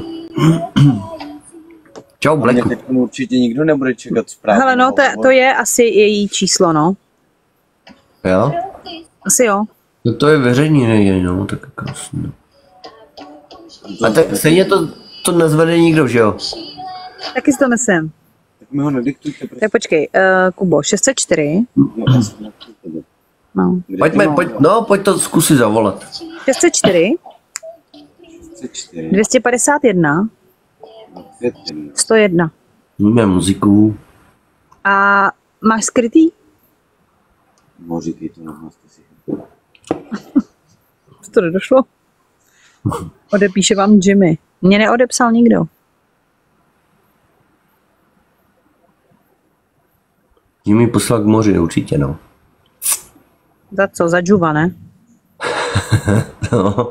Čau, Mě Blacku. teď určitě nikdo nebude čekat správně. Hele, no, to, to je asi její číslo, no. Jo? Asi jo. No to je veřejný, nejde, no, tak jako no. A tak stejně to, to nezvede nikdo, že jo? Taky si to myslím. Tak mi ho nediktujte, prostě. Tak počkej, uh, Kubo, šest set čtyři. No, já jsem na tebe. No. Kde Pojďme, to mám? pojď, no, pojď to zkusit zavolat. šest set čtyři, třicet čtyři, dvě stě padesát jedna, dvacet jedna. sto jedna. Míme muziku. A máš skrytý? No, říkej to na hlas, to si. To nedošlo. Odepíše vám Jimmy. Mě neodepsal nikdo. Jimmy poslal k moři, určitě, no. Za co? Za Juva, ne? No.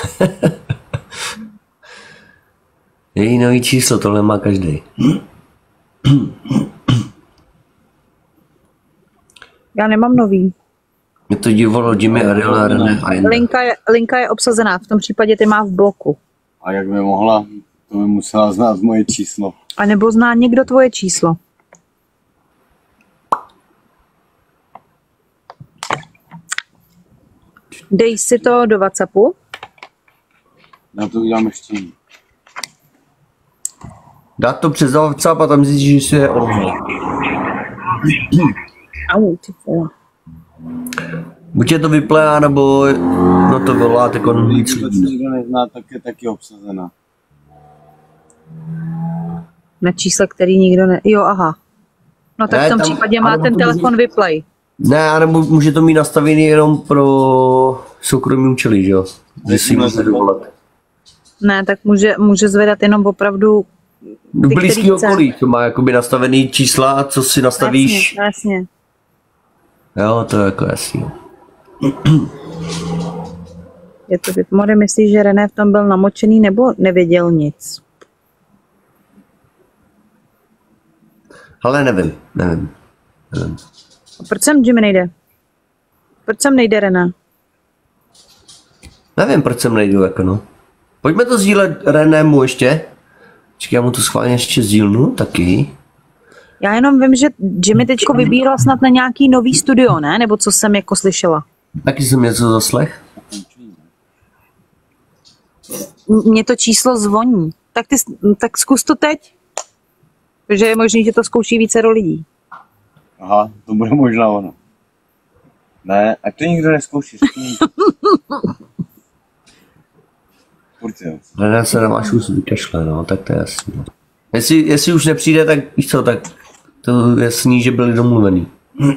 Její nový číslo, tohle má každý. Já nemám nový. Mě to divolo Jimmy, Ariela, René a Jenda. Linka je, linka je obsazená, v tom případě ty má v bloku. A jak by mohla, to by musela znát moje číslo. A nebo zná někdo tvoje číslo? Dej si to do WhatsAppu. Já to udělám ještě jiný. Dát to přes WhatsApp a tam zjistíš, že se je online. Au, ty vole. Buď je to vyplé, nebo no to volá tak on víc Když lidí. nikdo nezná, tak je taky obsazená. Na čísle, který nikdo ne... Jo, aha. No tak Ne, v tom tam- případě má ale ten to telefon může- vyplay. Ne, nebo může to mít nastavený jenom pro soukromý účely, že jo? Že si může dovolat. Ne, tak může, může zvedat jenom opravdu Do ty, blízkého který chce. okolí, to má jakoby nastavený čísla, co si nastavíš. Jasně, jasně. Jo, to je jako jasný. Je to More myslí, že René v tom byl namočený nebo nevěděl nic? Ale nevím, nevím. nevím. A proč sem Jimmy nejde? Proč sem nejde René? Nevím, proč sem nejdu, jako no. Pojďme to sdílet Renému ještě. Čekaj, já mu to schválně ještě sdílnu, taky. Já jenom vím, že Jimmy teďko vybíral snad na nějaký nový studio, ne? Nebo co jsem jako slyšela. Taky jsem něco zaslech. Mně to číslo zvoní. Tak, ty, tak zkus to teď. Protože je možný, že to zkouší více do lidí. Aha, to bude možná ono. Ne, ať to nikdo neskouší. Furt jo. René se na váš ús vykašle, no, tak to je jasný. Jestli, jestli už nepřijde, tak víš co, tak to je jasný, že byli domluvený.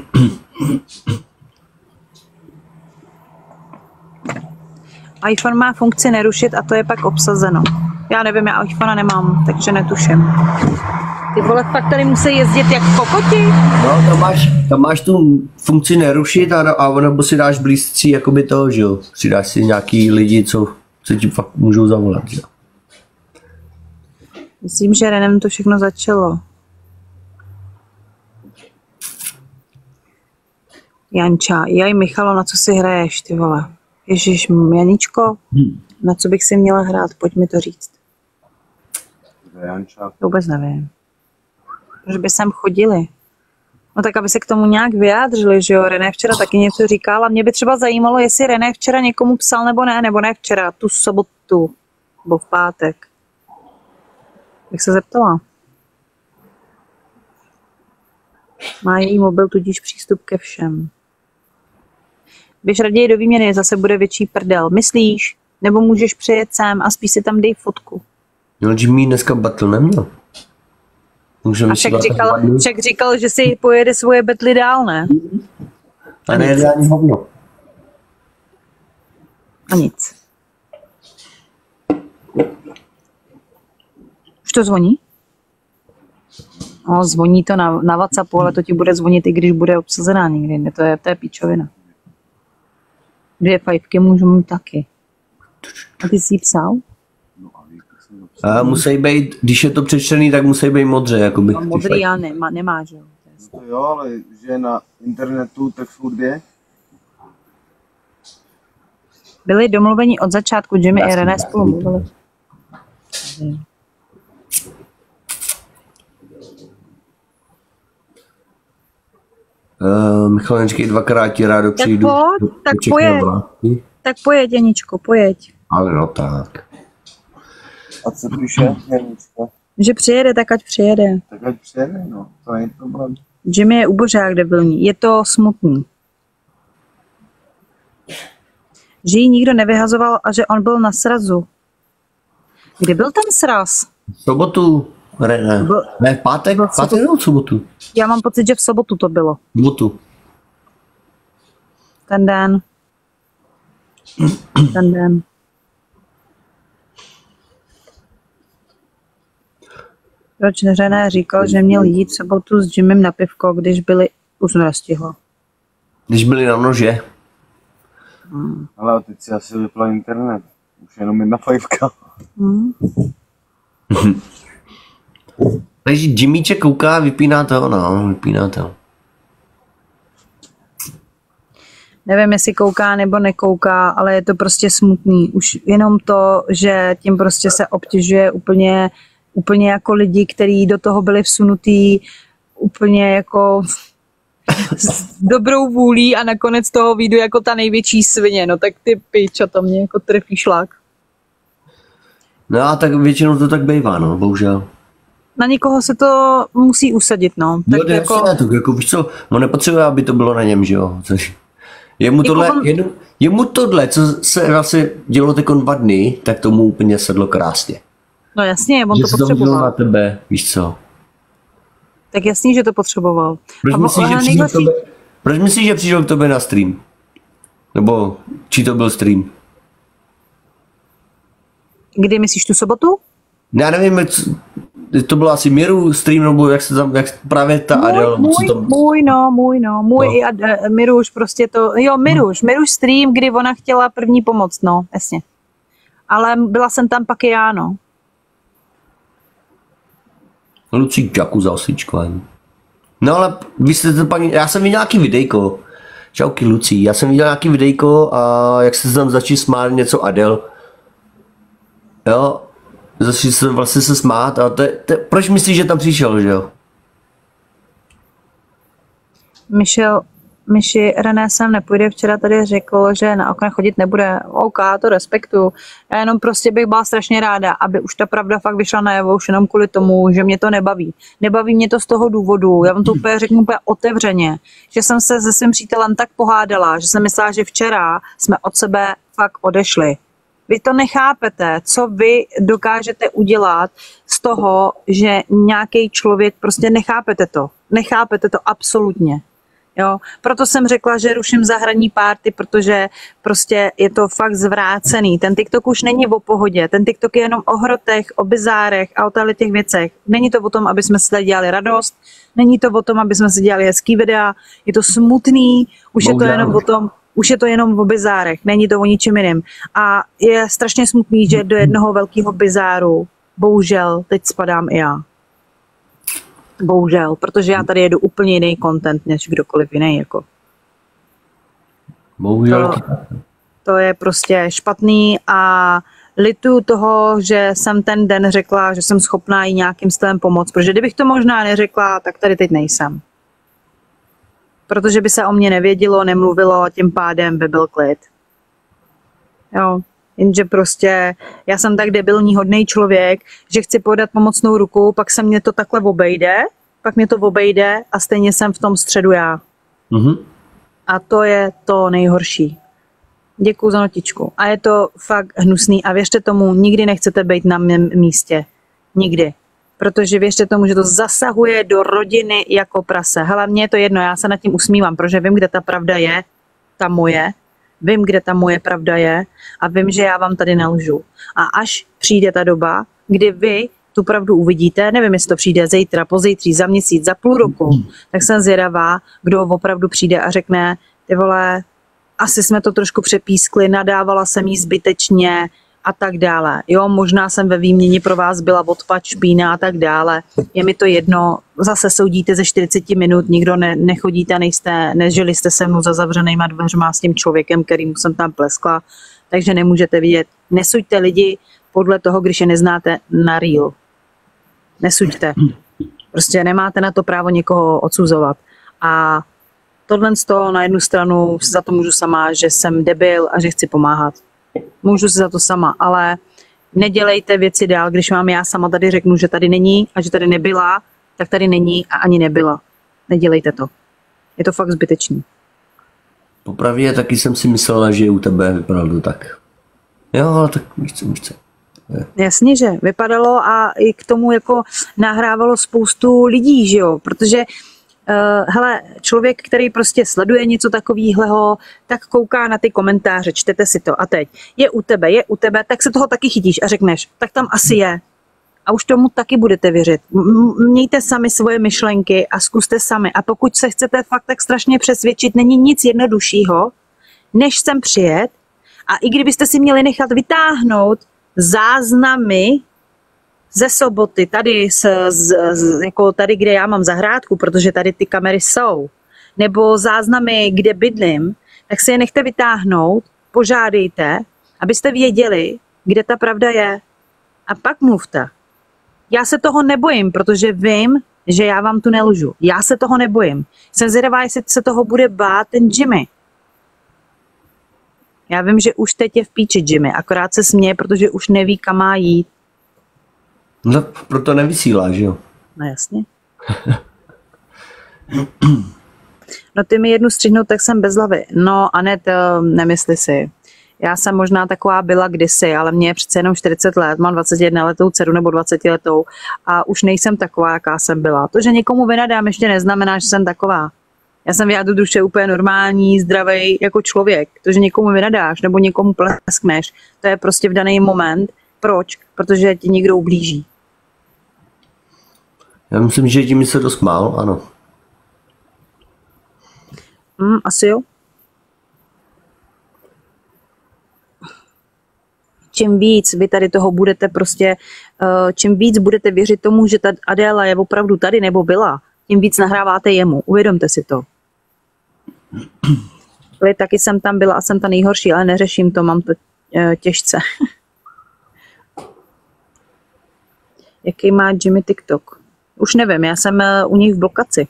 iPhone má funkci nerušit a to je pak obsazeno. Já nevím, já iPhone nemám, takže netuším. Ty vole, fakt tady musí jezdit jak kokoti. No, tam máš, tam máš tu funkci nerušit a, a nebo si dáš blízcí jakoby toho, že jo. Přidáš si nějaký lidi, co, co ti fakt můžou zavolat, že jo. Myslím, že Renem to všechno začalo. Janča, jaj Michalo, na co si hraješ, ty vole? Ježiš, Janičko, hmm. na co bych si měla hrát, pojď mi to říct. Janča. Vůbec nevím. Proč by sem chodili? No tak, aby se k tomu nějak vyjádřili, že jo, René včera taky něco říkal a mě by třeba zajímalo, jestli René včera někomu psal nebo ne, nebo ne včera, tu sobotu, nebo v pátek. Bych se zeptala. Má její mobil tudíž přístup ke všem. Běž raději do výměny, zase bude větší prdel. Myslíš? Nebo můžeš přijet sem a spíš si tam dej fotku. No, Jimmy dneska battle neměl. Můžeme a však říkal, však říkal, že si pojede svoje betly dál, ne? A nejede ani hovno. A nic. Už to zvoní? No, zvoní to na, na WhatsAppu, ale to ti bude zvonit, i když bude obsazená někdy. To je, to je píčovina. Dvě fajfky můžu mít taky. A ty jsi jí psal? A musí být, když je to přečtený, tak musí být modře, jakoby. A modrý já nemá, nemá, že jo. To jo, ale že na internetu tak jsou dvě. Byli domluveni od začátku, Jimmy a René spolu mluvili. Uh, Michal, nečkej, dvakrát ti rádo přijdu. Tak pojď, tak pojeď. Tak pojeď, Janičko, pojeď. Ale no tak. A co píše Janičko? Že přijede, tak ať přijede. Tak ať přijede, no, to není problém. Jimmy je ubožák debilní, je to smutný. Že ji nikdo nevyhazoval a že on byl na srazu. Kdy byl ten sraz? V sobotu, René. Byl... Ne, v pátek? V pátek nebo v sobotu? Já mám pocit, že v sobotu to bylo. V sobotu. Ten den. Ten den. Proč René říkal, že měl jít v sobotu s Jimmym na pivko, když byli, už nestihlo. Když byli na nože. Hmm. Ale teď si asi vypla internet. Už jenom jedna fajfka. Hmm. Takže Jimmyček kouká, vypíná to, no, vypíná to. Nevím, jestli kouká nebo nekouká, ale je to prostě smutný. Už jenom to, že tím prostě se obtěžuje úplně, úplně jako lidi, kteří do toho byli vsunutý úplně jako s dobrou vůlí a nakonec toho vyjdu jako ta největší svině. No tak ty piča, to mě jako trefí šlák. No a tak většinou to tak bývá, no, bohužel. Na někoho se to musí usadit, no. Tak jo, jako... Ne, to, jako víš co, on nepotřebuje, aby to bylo na něm, že jo. Jemu tohle, jako on... jemu, jemu tohle, co se vlastně dělo teď dva dny, tak tomu úplně sedlo krásně. No jasně, on že to potřeboval. na tebe, víš co. Tak jasně, že to potřeboval. Proč myslíš, že nejhorší... k tobě, proč myslíš, že přišel k tobě na stream? Nebo či to byl stream? Kdy myslíš tu sobotu? Já nevím, to bylo asi Miru stream, nebo jak se tam, jak právě ta můj, Adel. Můj, co tam... můj, no, můj, no, můj no. I Ad, Miruš prostě to, jo, Miruš, Miruš stream, kdy ona chtěla první pomoc, no, jasně. Ale byla jsem tam pak i já, no. Lucí Jaku za osličkování. No ale vy jste to paní, já jsem viděl nějaký videjko. Čauky Lucí, já jsem viděl nějaký videjko a jak se tam začali smát něco Adel. Jo, začali se vlastně se smát a to, to, proč myslíš, že tam přišel, že jo? Michel, Myši, René sem nepůjde, včera tady řekl, že na okna chodit nebude. OK, to respektu. Já jenom prostě bych byla strašně ráda, aby už ta pravda fakt vyšla najevo, už jenom kvůli tomu, že mě to nebaví. Nebaví mě to z toho důvodu, já vám to úplně řeknu úplně otevřeně, že jsem se se svým přítelem tak pohádala, že jsem myslela, že včera jsme od sebe fakt odešli. Vy to nechápete, co vy dokážete udělat z toho, že nějaký člověk, prostě nechápete to. Nechápete to absolutně. Jo? Proto jsem řekla, že ruším zahradní párty, protože prostě je to fakt zvrácený. Ten TikTok už není o pohodě, ten TikTok je jenom o hrotech, o bizárech a o tady těch věcech. Není to o tom, aby jsme si tady dělali radost, není to o tom, aby jsme si dělali hezký videa, je to smutný, už Bohužel. je to jenom o tom, už je to jenom o bizárech, není to o ničem jiným. A je strašně smutný, že do jednoho velkého bizáru, bohužel, teď spadám i já. Bohužel, protože já tady jedu úplně jiný content, než kdokoliv jiný, jako. Bohužel. To, to je prostě špatný a lituju toho, že jsem ten den řekla, že jsem schopná jí nějakým stylem pomoct, protože kdybych to možná neřekla, tak tady teď nejsem. Protože by se o mě nevědělo, nemluvilo a tím pádem by byl klid. Jo, jenže prostě já jsem tak debilní hodnej člověk, že chci podat pomocnou ruku, pak se mě to takhle obejde, pak mě to obejde a stejně jsem v tom středu já. Mm-hmm. A to je to nejhorší. Děkuju za notičku. A je to fakt hnusný a věřte tomu, nikdy nechcete být na mém místě. Nikdy. Protože věřte tomu, že to zasahuje do rodiny jako prase. Hele, mně je to jedno, já se nad tím usmívám, protože vím, kde ta pravda je, ta moje. Vím, kde ta moje pravda je a vím, že já vám tady nelžu. A až přijde ta doba, kdy vy tu pravdu uvidíte, nevím, jestli to přijde zítra, pozítří, za měsíc, za půl roku, tak jsem zvědavá, kdo opravdu přijde a řekne, ty vole, asi jsme to trošku přepískli, nadávala jsem jí zbytečně a tak dále. Jo, možná jsem ve výměně pro vás byla odpad, špína a tak dále. Je mi to jedno, zase soudíte ze čtyřicet minut, nikdo ne, nechodíte, nejste, nežili jste se mnou za zavřenýma dveřma s tím člověkem, kterýmu jsem tam pleskla, takže nemůžete vidět. Nesuďte lidi podle toho, když je neznáte na real. Nesuďte. Prostě nemáte na to právo někoho odsuzovat. A tohle z toho na jednu stranu za to můžu sama, že jsem debil a že chci pomáhat. Můžu si za to sama, ale nedělejte věci dál, když vám já sama tady řeknu, že tady není a že tady nebyla, tak tady není a ani nebyla. Nedělejte to. Je to fakt zbytečný. Popravdě taky jsem si myslela, že u tebe vypadalo to tak. Jo, ale tak víš co, víš co. Je. Jasně, že vypadalo a i k tomu jako nahrávalo spoustu lidí, že jo, protože uh, hele, člověk, který prostě sleduje něco takového, tak kouká na ty komentáře, čtete si to a teď je u tebe, je u tebe, tak se toho taky chytíš a řekneš, tak tam asi je. A už tomu taky budete věřit. Mějte sami svoje myšlenky a zkuste sami. A pokud se chcete fakt tak strašně přesvědčit, není nic jednoduššího, než sem přijet. A i kdybyste si měli nechat vytáhnout záznamy ze soboty, tady, z, z, z, jako tady, kde já mám zahrádku, protože tady ty kamery jsou, nebo záznamy, kde bydlím, tak si je nechte vytáhnout, požádejte, abyste věděli, kde ta pravda je. A pak mluvte. Já se toho nebojím, protože vím, že já vám tu nelžu. Já se toho nebojím. Jsem zvědavá, jestli se toho bude bát ten Jimmy. Já vím, že už teď je v píči Jimmy, akorát se směje, protože už neví, kam má jít. No, proto nevysílá, že jo? No jasně. No ty mi jednu střihnout, tak jsem bez hlavy. No Anet, nemysli si. Já jsem možná taková byla kdysi, ale mě je přece jenom čtyřicet let, mám dvacet jedna letou dceru nebo dvacet letou a už nejsem taková, jaká jsem byla. To, že někomu vynadám, ještě neznamená, že jsem taková. Já jsem v jádru duše úplně normální, zdravý jako člověk. To, že někomu vynadáš nebo někomu pleskneš, to je prostě v daný moment. Proč? Protože ti někdo ublíží. Já myslím, že tím se to smál, ano. Hmm, asi jo. Čím víc vy tady toho budete prostě, čím víc budete věřit tomu, že ta Adéla je opravdu tady nebo byla, tím víc nahráváte jemu. Uvědomte si to. Ale taky jsem tam byla a jsem ta nejhorší, ale neřeším to, mám to těžce. Jaký má Jimmy TikTok? Už nevím, já jsem u nich v blokaci.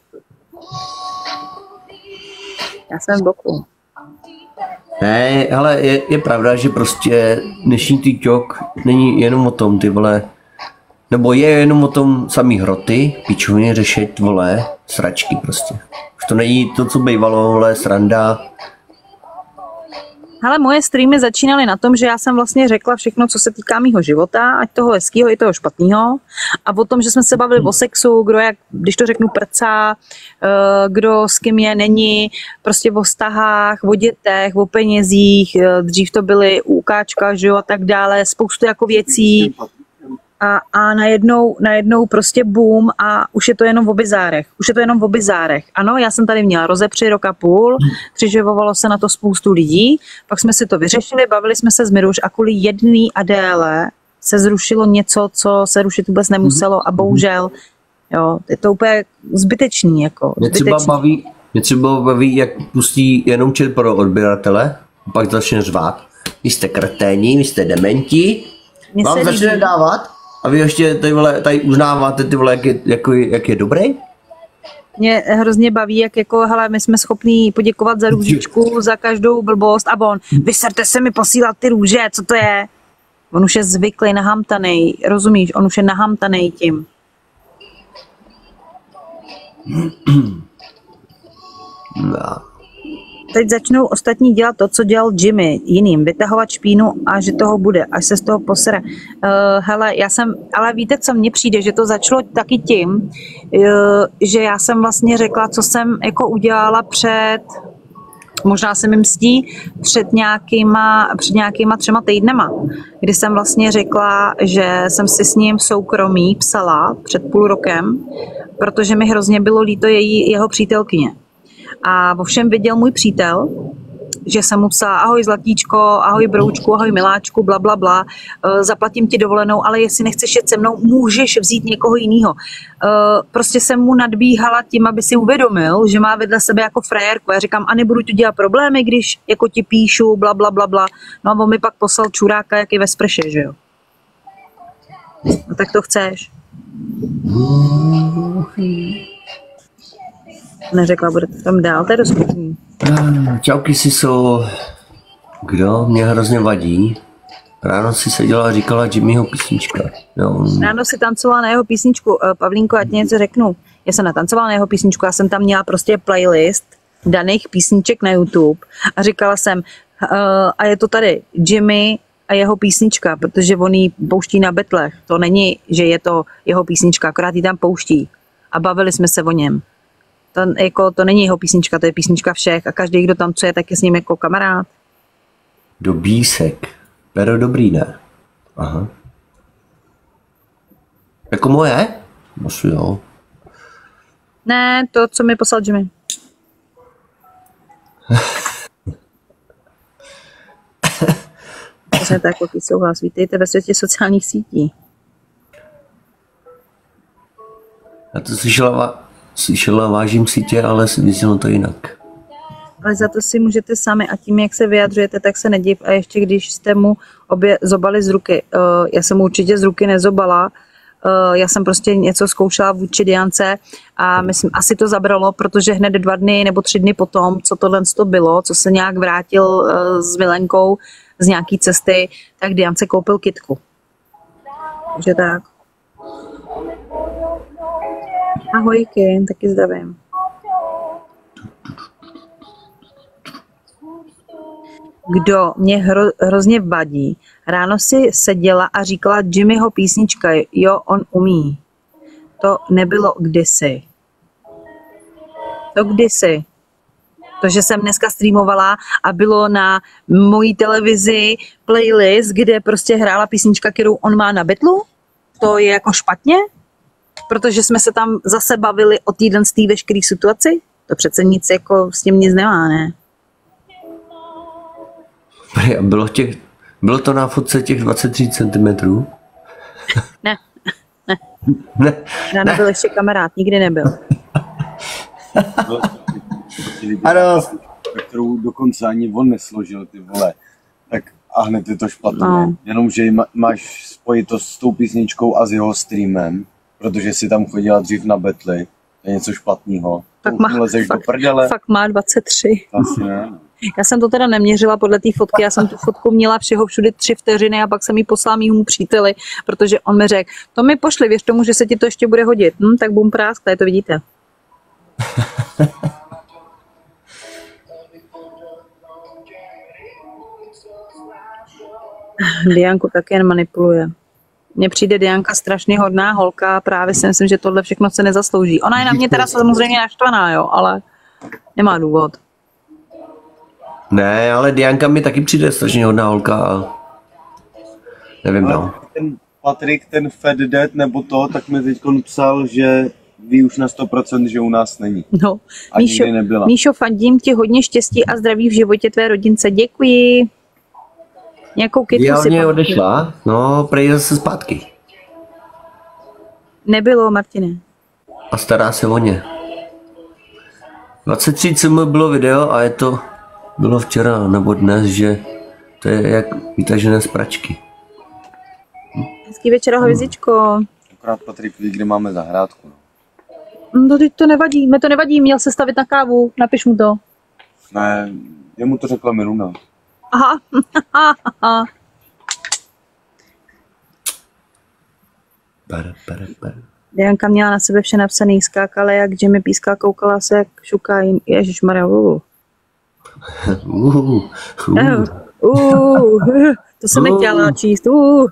Já jsem v bloku. Ne, ale je, je pravda, že prostě dnešní TikTok není jenom o tom, ty vole, nebo je jenom o tom samý hroty, pičoviny řešit, vole, sračky prostě. Už to není to, co bývalo, vole, sranda. Hele, moje streamy začínaly na tom, že já jsem vlastně řekla všechno, co se týká mýho života, ať toho hezkýho, i toho špatného. A o tom, že jsme se bavili o sexu, kdo jak, když to řeknu, prcá, kdo s kým je, není, prostě o vztahách, o dětech, o penězích, dřív to byly úkáčka, že jo, a tak dále, spoustu jako věcí. A, a najednou, najednou prostě boom a už je to jenom v bizárech. Už je to jenom v bizárech. Ano, já jsem tady měla rozepři rok a půl, křižovalo se na to spoustu lidí, pak jsme si to vyřešili, bavili jsme se s Miruš a kvůli jedné Adéle se zrušilo něco, co se rušit vůbec nemuselo a bohužel, jo, je to úplně zbytečný. Jako, mě, třeba baví, mě třeba baví, jak pustí jenom chat pro odběratele, a pak začne řvát. Vy jste kreténi, vy jste dementi, Mně vám začne dávat. A vy ještě tady, vole, tady uznáváte ty vole, jak je, jako, jak je dobrý? Mě hrozně baví, jak jako, hele, my jsme schopní poděkovat za růžičku, za každou blbost a on, vyserte se mi posílat ty růže, co to je? On už je zvyklý, nahamtanej, rozumíš? On už je nahamtanej tím. No. Teď začnou ostatní dělat to, co dělal Jimmy jiným, vytahovat špínu a že toho bude, až se z toho posere. Uh, hele, já jsem, ale víte, co mně přijde, že to začalo taky tím, uh, že já jsem vlastně řekla, co jsem jako udělala před, možná se mi mstí, před nějakýma, před nějakýma třema týdnema, kdy jsem vlastně řekla, že jsem si s ním v soukromí psala před půl rokem, protože mi hrozně bylo líto její, jeho přítelkyně. A ovšem viděl můj přítel, že jsem mu psala ahoj zlatíčko, ahoj broučku, ahoj miláčku, bla, bla, bla, zaplatím ti dovolenou, ale jestli nechceš jet se mnou, můžeš vzít někoho jiného. Prostě jsem mu nadbíhala tím, aby si uvědomil, že má vedle sebe jako frajerku. Já říkám, a nebudu ti dělat problémy, když jako ti píšu, bla, bla, bla, bla. No a on mi pak poslal čuráka, jak je ve sprše, že jo. No tak to chceš. Neřekla, budete tam dál, to je dost pěkný. Čauky si jsou, kdo mě hrozně vadí. Ráno si seděla a říkala Jimmyho písnička. Jo. Ráno si tancovala na jeho písničku. Pavlínko, ať něco řeknu. Já jsem natancovala na jeho písničku, já jsem tam měla prostě playlist daných písniček na YouTube a říkala jsem, uh, a je to tady Jimmy a jeho písnička, protože on ji pouští na betlech. To není, že je to jeho písnička, akorát ji tam pouští. A bavili jsme se o něm. To, jako, to není jeho písnička, to je písnička všech a každý, kdo tancuje, tak je s ním jako kamarád. Do bísek. Pero dobrý, ne? Aha. Jako moje? Asi jo. Ne, to, co mi poslal Jimmy. To je takový souhlas. Vítejte ve světě sociálních sítí. Já to slyšela, slyšela vážím sítě, ale myslelo to jinak. Ale za to si můžete sami a tím, jak se vyjadřujete, tak se nediv. A ještě když jste mu obě zobali z ruky. Uh, já jsem mu určitě z ruky nezobala. Uh, já jsem prostě něco zkoušela vůči Diance a myslím, asi to zabralo, protože hned dva dny nebo tři dny potom, co tohle to bylo, co se nějak vrátil uh, s Milenkou z nějaký cesty, tak Diance koupil kytku. Takže tak. Ahojky, taky zdravím. Kdo mě hro, hrozně vadí. Ráno si seděla a říkala Jimmyho písnička, jo, on umí. To nebylo kdysi. To kdysi. To, že jsem dneska streamovala a bylo na mojí televizi playlist, kde prostě hrála písnička, kterou on má na betlu, to je jako špatně? Protože jsme se tam zase bavili o týden z té veškeré situaci? To přece nic jako s tím nic nemá, ne? Bylo, těch, bylo to na fotce těch dvacet tři centimetrů? Ne, ne. Ne. Já nebyl ne. ještě kamarád, nikdy nebyl. Ano. Kterou dokonce ani on nesložil, ty vole. Tak a hned je to špatné. No. Jenomže máš spojitost s tou písničkou a s jeho streamem, protože si tam chodila dřív na betly. To je něco špatného. Tak má, fakt, fakt má dvacet tři. Asi ne. Já jsem to teda neměřila podle té fotky, já jsem tu fotku měla všeho všude tři vteřiny a pak jsem ji poslala mýmu příteli, protože on mi řekl, to mi pošli, věř tomu, že se ti to ještě bude hodit. Hm, tak bum prásk, tady to vidíte. Dianku taky jen manipuluje. Mně přijde Dianka strašně hodná holka, právě si myslím, že tohle všechno se nezaslouží. Ona je na mě teda samozřejmě naštvaná, jo, ale nemá důvod. Ne, ale Dianka mi taky přijde strašně hodná holka a nevím, no. Ten Patrik, ten Fed Dead nebo to, tak mi teď psal, že ví už na sto procent, že u nás není. No, A Míšo, nikdy nebyla. Míšo, fandím ti hodně štěstí a zdraví v životě tvé rodince. Děkuji. Nějakou kytku Já od si něj pamatuju. odešla, no, prej zase zpátky. Nebylo, Martine. A stará se o ně. dvacet tři cm bylo video a je to, bylo včera nebo dnes, že to je jak vytažené z pračky. Hezký večer, hvězdičko. Akorát Patrik ví, kde máme zahrádku. No. No, teď to nevadí, mě to nevadí, měl se stavit na kávu, napiš mu to. Ne, jemu to řekla Miluna. Aha, aha. Pere, pere, pere. Dianka měla na sebe vše napsaný, skákala jak Jimmy, pískala, koukala se jak šuká, ježišmarja, uh. Uh, uh. Uh, uh, to se mi chtěla číst, uh.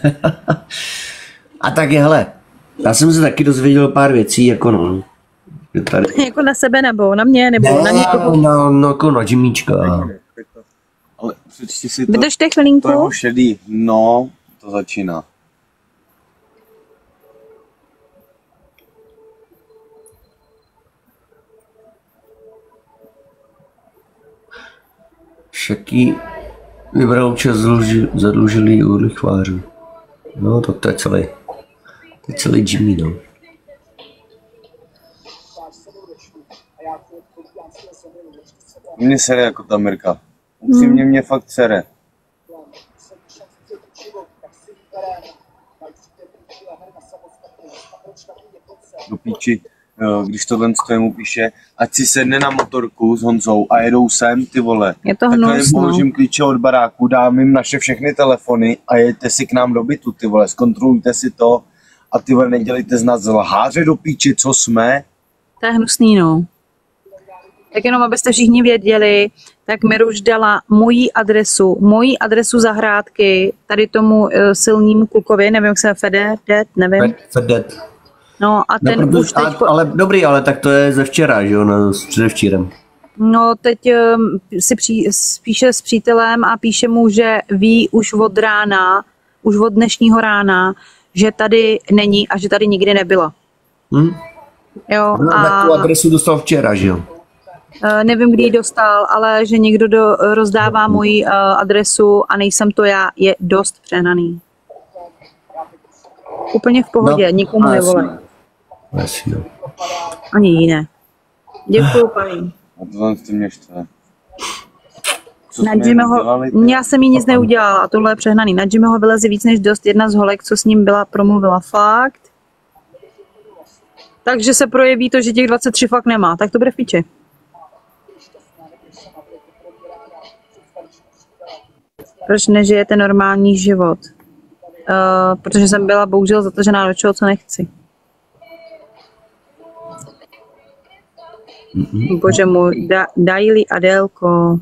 A tak hele, já jsem se taky dozvěděl pár věcí, jako no. že Tady. Jako na sebe nebo na mě, nebo Ne, na někoho. no, no, jako na Jimmíčka. Ale přečti si to, Vydržte to chvilinku. jeho šedý. No, to začíná. Šaký vybral čas zadlužilý u lichvářů. No, to, to je celý. To je celý Jimmy, no. Mě sere jako ta Mirka. Upřímně mě fakt sere. Do píči, když tohle mu píše, ať si sedne na motorku s Honzou a jedou sem, ty vole. Je to Takhle hnus, no. položím klíče od baráku, dám jim naše všechny telefony a jeďte si k nám do bytu, ty vole, zkontrolujte si to a ty vole, nedělejte z nás lháře do píči, co jsme. To je hnusný, no. Tak jenom, abyste všichni věděli, tak Miruš dala moji adresu, moji adresu zahrádky, tady tomu uh, silnímu klukovi, nevím, jak se Fede, Dead, nevím. Fedet. No a ten No, protože, už teď... ale, ale dobrý, ale tak to je ze včera, že jo, no, s předevčírem. No teď um, si pří, spíše s přítelem a píše mu, že ví už od rána, už od dnešního rána, že tady není a že tady nikdy nebyla. Hm? Jo, No, a tak tu adresu dostal včera, že jo. uh, nevím, kdy ji dostal, ale že někdo do, rozdává moji uh, adresu a nejsem to já, je dost přehnaný. Úplně v pohodě, No, nikomu a nevolej. jasně. Jasně, no. Ani jiné. Děkuju, paní. A tohle ty mě štve. Co Na jsme Jimmyho, dělali, ty? já jsem jí nic neudělala a tohle je přehnaný. Na Jimmyho vyleze víc než dost, jedna z holek, co s ním byla, promluvila fakt. Takže se projeví to, že těch dvacet tři fakt nemá. Tak to bude v piči. Proč nežijete normální život? Uh, protože jsem byla bohužel zatažená do čeho, co nechci. Bože můj, da, dají-li Adélko.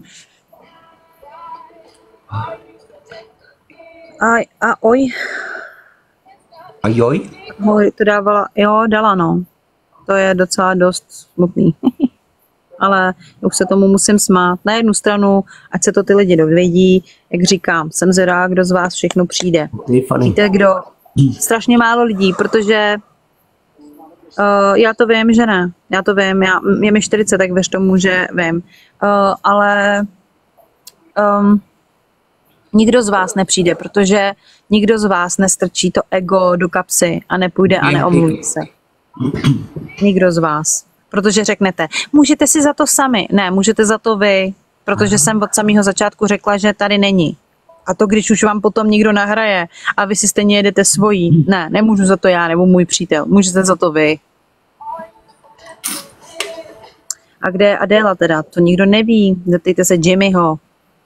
A, a oj, A joj? oj, to dávala, jo, dala no. To je docela dost smutný. Ale už se tomu musím smát. Na jednu stranu, ať se to ty lidi dovědí, jak říkám, jsem zvědavá, kdo z vás všechno přijde. Je funny. Víte, kdo? Strašně málo lidí, protože uh, já to vím, že ne. Já to vím, já, je mi čtyřicet, tak věř tomu, že vím. Uh, ale um, nikdo z vás nepřijde, protože nikdo z vás nestrčí to ego do kapsy a nepůjde a neomluví se. Nikdo z vás. Protože řeknete, můžete si za to sami. Ne, můžete za to vy, protože jsem od samého začátku řekla, že tady není. A to, když už vám potom někdo nahraje a vy si stejně jedete svojí. Ne, nemůžu za to já nebo můj přítel. Můžete za to vy. A kde je Adéla teda? To nikdo neví. Zeptejte se Jimmyho.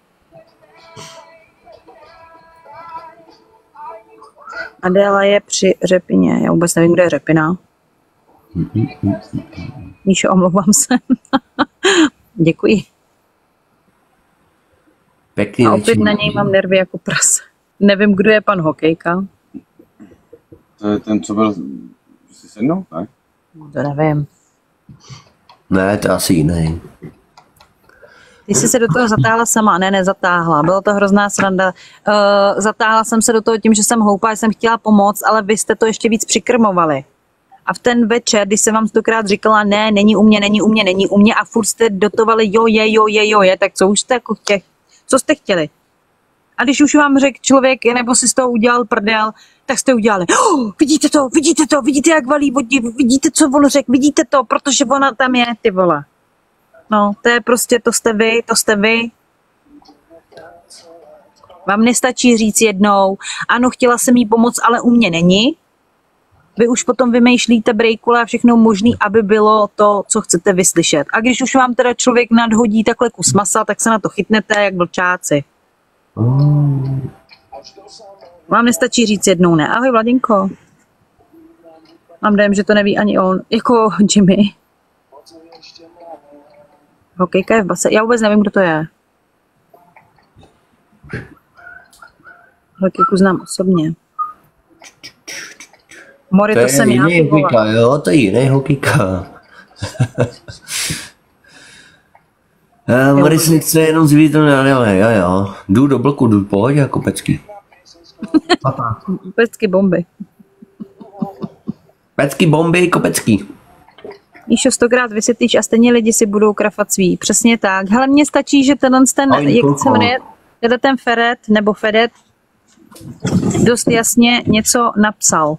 Adéla je při Řepině. Já vůbec nevím, kde je Řepina. Míšo, omlouvám se. Děkuji. Pěkný A opět večer. na něj mám nervy jako prase. Nevím, kdo je pan Hokejka. To je ten, co byl si se mnou, ne? To nevím. Ne, to je asi jiný. Ty jsi se do toho zatáhla sama, ne, nezatáhla, byla to hrozná sranda. Uh, zatáhla jsem se do toho tím, že jsem hloupá, jsem chtěla pomoct, ale vy jste to ještě víc přikrmovali. A v ten večer, když jsem vám stokrát říkala, ne, není u mě, není u mě, není u mě a furt jste dotovali, jo, je, jo, je, jo, je, tak co už jste jako chtěli, co jste chtěli? A když už vám řekl člověk, nebo si z toho udělal prdel, tak jste udělali, oh, vidíte to, vidíte to, vidíte, jak valí vodí, vidíte, co on řekl, vidíte to, protože ona tam je, ty vole. No, to je prostě, to jste vy, to jste vy. Vám nestačí říct jednou, ano, chtěla jsem jí pomoct, ale u mě není. Vy už potom vymýšlíte brejkule a všechno možný, aby bylo to, co chcete vyslyšet. A když už vám teda člověk nadhodí takhle kus masa, tak se na to chytnete jak vlčáci. Mm. Vám nestačí říct jednou ne. Ahoj, Vladinko. Mám dojem, že to neví ani on. Jako Jimmy. Hokejka je v base. Já vůbec nevím, kdo to je. Hokejku znám osobně. Mori, to, to jsem já. Jiný hokejka, jo, to je jiný hokejka. Mori si chce jenom zvířit, ale jo, jo. Jdu do bloku, jdu pohodě jako pecky. Pecky bomby. Pecky bomby, kopecky. Míšo, stokrát vysvětlíš a stejně lidi si budou krafat svý. Přesně tak. Hele, mně stačí, že tenhle ten, Aj, jak se jmenuje, tenhle ten Feret, nebo Fedet, dost jasně něco napsal.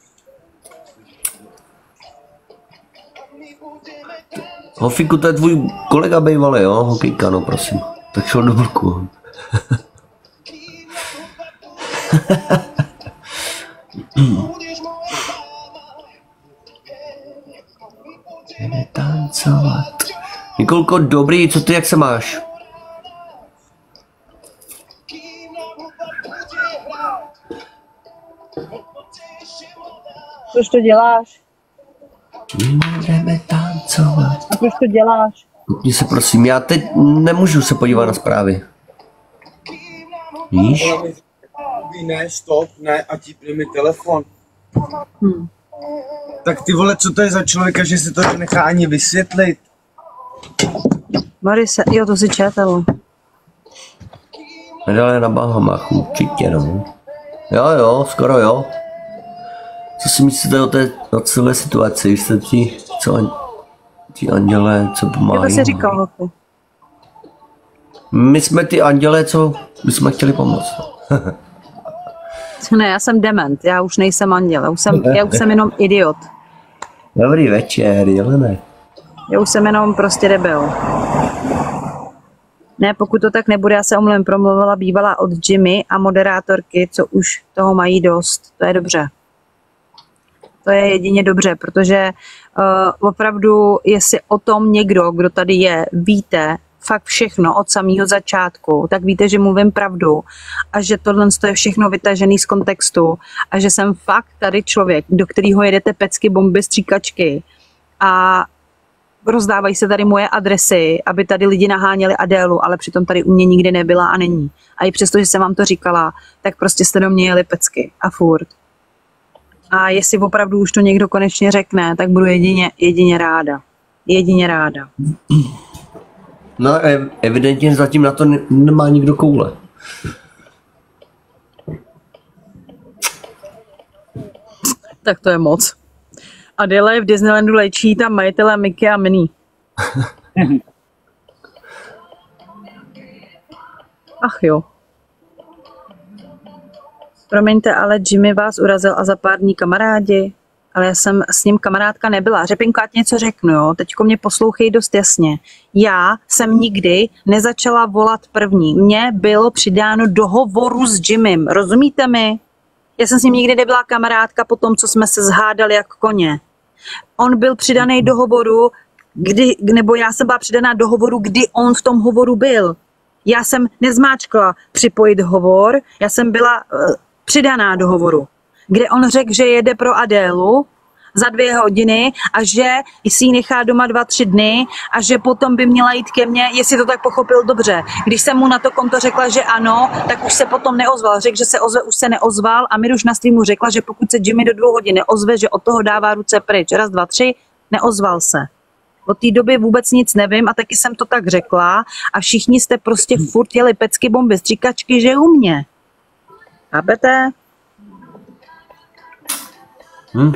Hofiku, to je tvůj kolega bejvalý, jo? Hokejka, no prosím. Tak šel do bloku. Jdeme tancovat. Nikolko, dobrý, co ty, jak se máš? Proč to děláš? Jdeme tancovat. A proč to děláš? Pojďme se prosím, já teď nemůžu se podívat na zprávy. Víš? Ne, stop, ne, a tipni mi telefon. Hmm. Tak ty vole, co to je za člověka, že si to nechá ani vysvětlit? Marise, jo, to si četl. Medaile na Bahamách, určitě, no. Jo, jo, skoro jo. Co si myslíte o té o celé situaci? Jste ti, co, ti andělé, co pomáhají? Já to si říkal, hopi. My jsme ty andělé, co my jsme chtěli pomoct. Ne, já jsem dement, já už nejsem anděl, já už jsem, já už jsem jenom idiot. Dobrý večer, Jelene. Já už jsem jenom prostě debil. Ne, pokud to tak nebude, já se omluvím, promluvila bývalá od Jimmy a moderátorky, co už toho mají dost. To je dobře. To je jedině dobře, protože uh, opravdu, jestli o tom někdo, kdo tady je, víte fakt všechno od samého začátku, tak víte, že mluvím pravdu a že tohle je všechno vytažený z kontextu a že jsem fakt tady člověk, do kterého jedete pecky, bomby, stříkačky a rozdávají se tady moje adresy, aby tady lidi naháněli Adélu, ale přitom tady u mě nikdy nebyla a není. A i přesto, že jsem vám to říkala, tak prostě jste do mě jeli pecky a furt. A jestli opravdu už to někdo konečně řekne, tak budu jedině, jedině ráda. Jedině ráda. No evidentně zatím na to nemá nikdo koule. Tak to je moc. Adela je v Disneylandu, léčí tam majitele Mickey a Minnie. Ach jo. Promiňte, ale Jimmy vás urazil a za pár dní kamarádi. Ale já jsem s ním kamarádka nebyla. Řepinko, ať něco řeknu, jo. Teďko mě poslouchej dost jasně. Já jsem nikdy nezačala volat první. Mně bylo přidáno do hovoru s Jimmym. Rozumíte mi? Já jsem s ním nikdy nebyla kamarádka po tom, co jsme se zhádali jak koně. On byl přidaný do hovoru, kdy, nebo já jsem byla přidaná do hovoru, kdy on v tom hovoru byl. Já jsem nezmáčkla připojit hovor, já jsem byla uh, přidaná do hovoru, kde on řekl, že jede pro Adélu za dvě hodiny a že si ji nechá doma dva, tři dny a že potom by měla jít ke mně, jestli to tak pochopil dobře. Když jsem mu na to konto řekla, že ano, tak už se potom neozval. Řekl, že se ozve, už se neozval a mi už na streamu řekla, že pokud se Jimmy do dvou hodin neozve, že od toho dává ruce pryč. Raz, dva, tři, neozval se. Od té doby vůbec nic nevím a taky jsem to tak řekla a všichni jste prostě furt jeli pecky, bomby, stříkačky, že u mě. Chápete? Hm?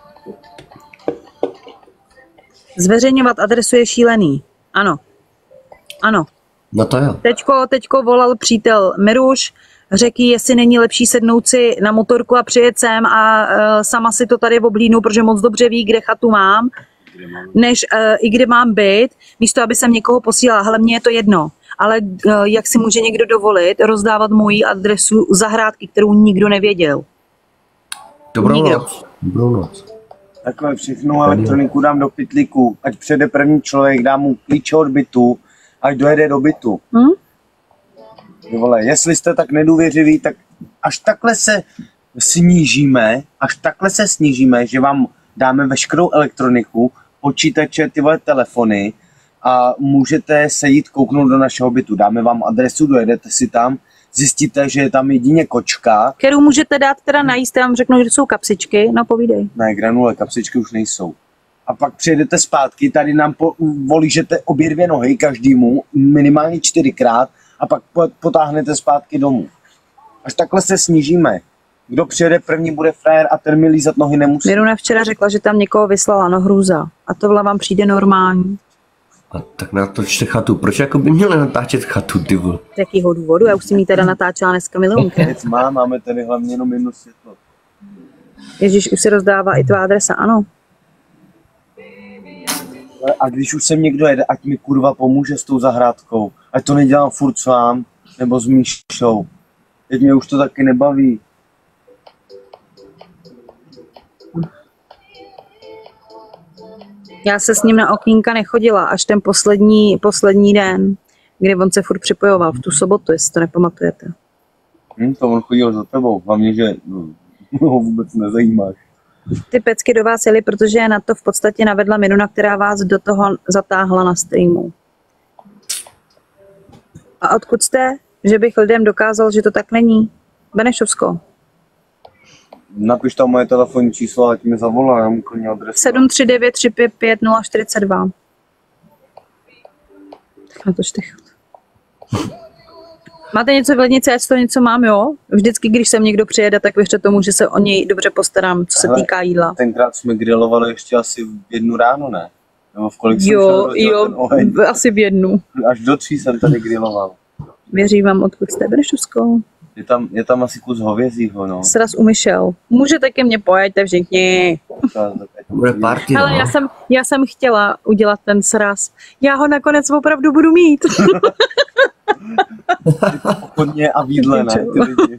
Zveřejňovat adresu je šílený. Ano. Ano. No to jo. Teďko, teďko volal přítel Miruš, řekl, jestli není lepší sednout si na motorku a přijet sem a uh, sama si to tady oblínu, protože moc dobře ví, kde chatu mám, než uh, i kde mám byt, místo, aby jsem někoho posílala. Hele, mně je to jedno. Ale uh, jak si může někdo dovolit rozdávat moji adresu zahrádky, kterou nikdo nevěděl? Dobrou Nikdo. noc. Dobrou noc. Takhle všechno elektroniku dám do pytlíku, ať přijde první člověk, dám mu klíče od bytu, ať dojede do bytu. Hm? Ty vole, jestli jste tak nedůvěřiví, tak až takhle se snížíme, až takhle se snížíme, že vám dáme veškerou elektroniku, počítače, ty vole telefony a můžete se jít kouknout do našeho bytu. Dáme vám adresu, dojedete si tam, zjistíte, že je tam jedině kočka. Kterou můžete dát teda najíst, já vám řeknu, že jsou kapsičky, no povídej. Ne, granule, kapsičky už nejsou. A pak přijedete zpátky, tady nám po, volížete obě dvě nohy každému, minimálně čtyřikrát, a pak potáhnete zpátky domů. Až takhle se snížíme. Kdo přijede první, bude frajer a ten mi lízat nohy nemusí. Miruna včera řekla, že tam někoho vyslala, no hrůza. A tohle vám přijde normální. A tak natočte chatu. Proč jako by měli natáčet chatu, ty vole? Z jakýho důvodu? Já už jsem jí teda natáčela dneska milionkrát. Věc má, máme tady hlavně jenom jedno světlo. Ježíš, už se rozdává i tvá adresa, ano. A když už sem někdo jede, ať mi kurva pomůže s tou zahrádkou. Ať to nedělám furt sám, nebo s Míšou. Teď mě už to taky nebaví. Já se s ním na okýnka nechodila až ten poslední, poslední den, kdy on se furt připojoval v tu sobotu, jestli to nepamatujete. Hm, to on chodil za tebou, hlavně, že no, ho vůbec nezajímáš. Ty pecky do vás jeli, protože je na to v podstatě navedla Miruna, která vás do toho zatáhla na streamu. A odkud jste? Že bych lidem dokázal, že to tak není? Benešovsko. Napiš tam moje telefonní číslo, ať mi zavolá, já mu klidně adresu. sedm tři devět tři pět pět nula čtyři dva. Tak natočte chat. Máte něco v lednici, ať to něco mám, jo? Vždycky, když sem někdo přijede, tak věřte tomu, že se o něj dobře postarám, co se Hele, týká jídla. Tenkrát jsme grilovali ještě asi v jednu ráno, ne? Nebo v kolik jsem Jo, šel jo, ten oheň? asi v jednu. Až do tří jsem tady griloval. Věřím vám, odkud jste, Benešovsko. Je tam, je tam asi kus hovězího, no. Sraz umyšel. Můžete ke mně, pojďte všichni. Bude party, Hele, no. já jsem, já jsem chtěla udělat ten sraz. Já ho nakonec opravdu budu mít. Hodně a výdle, ne? Ty lidi.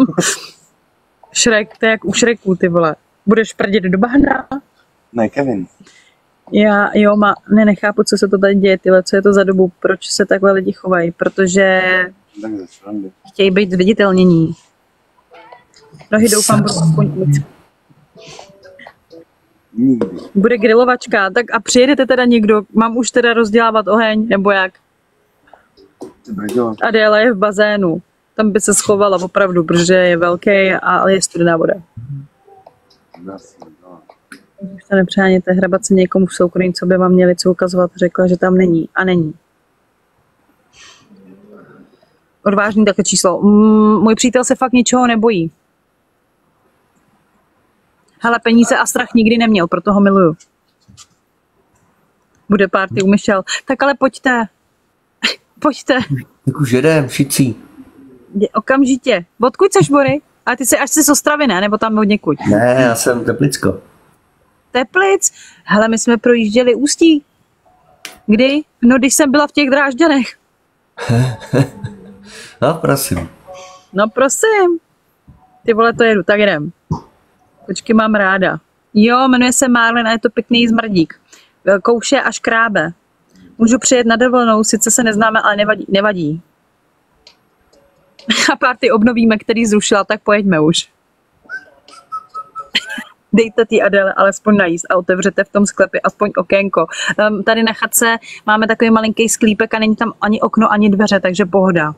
Šrek, to je jak u Šreku, ty vole. Budeš prdit do bahna? Ne, Kevin. Já, jo, ma, ne, nechápu, co se to tady děje, tyhle, co je to za dobu, proč se takhle lidi chovají, protože Tak ze srandy. chtějí být zviditelnění. Nohy doufám, budou aspoň mít. Nikdy. Bude grilovačka, tak a přijedete teda někdo, mám už teda rozdělávat oheň, nebo jak? Ty brďo. Adéla je v bazénu, tam by se schovala opravdu, protože je velký, ale je studená voda. Jasně, no. Už to nepřáněte, hrabat se někomu v soukromí, co by vám měli co ukazovat, řekla, že tam není. A není. Odvážný také číslo. Mm, můj přítel se fakt ničeho nebojí. Hele, peníze a strach nikdy neměl, proto ho miluju. Bude party u Michelle. Tak ale pojďte. Pojďte. Tak už jedem, šicí. Jde, okamžitě. Odkud seš, Bory? A ty jsi až jsi z Ostravy, ne? Nebo tam od někud? Ne, já jsem Teplicko. Teplic? Hele, my jsme projížděli Ústí. Kdy? No, když jsem byla v těch Drážďanech. No, prosím. No, prosím. Ty vole, to jedu, tak jdem. Počky mám ráda. Jo, jmenuje se Marlin a je to pěkný zmrdík. Kouše a škrábe. Můžu přijet na dovolenou, sice se neznáme, ale nevadí. nevadí. A party obnovíme, který zrušila, tak pojeďme už. dejte té Adele alespoň najíst a otevřete v tom sklepě aspoň okénko. Um, tady na chatce máme takový malinký sklípek a není tam ani okno, ani dveře, takže pohoda.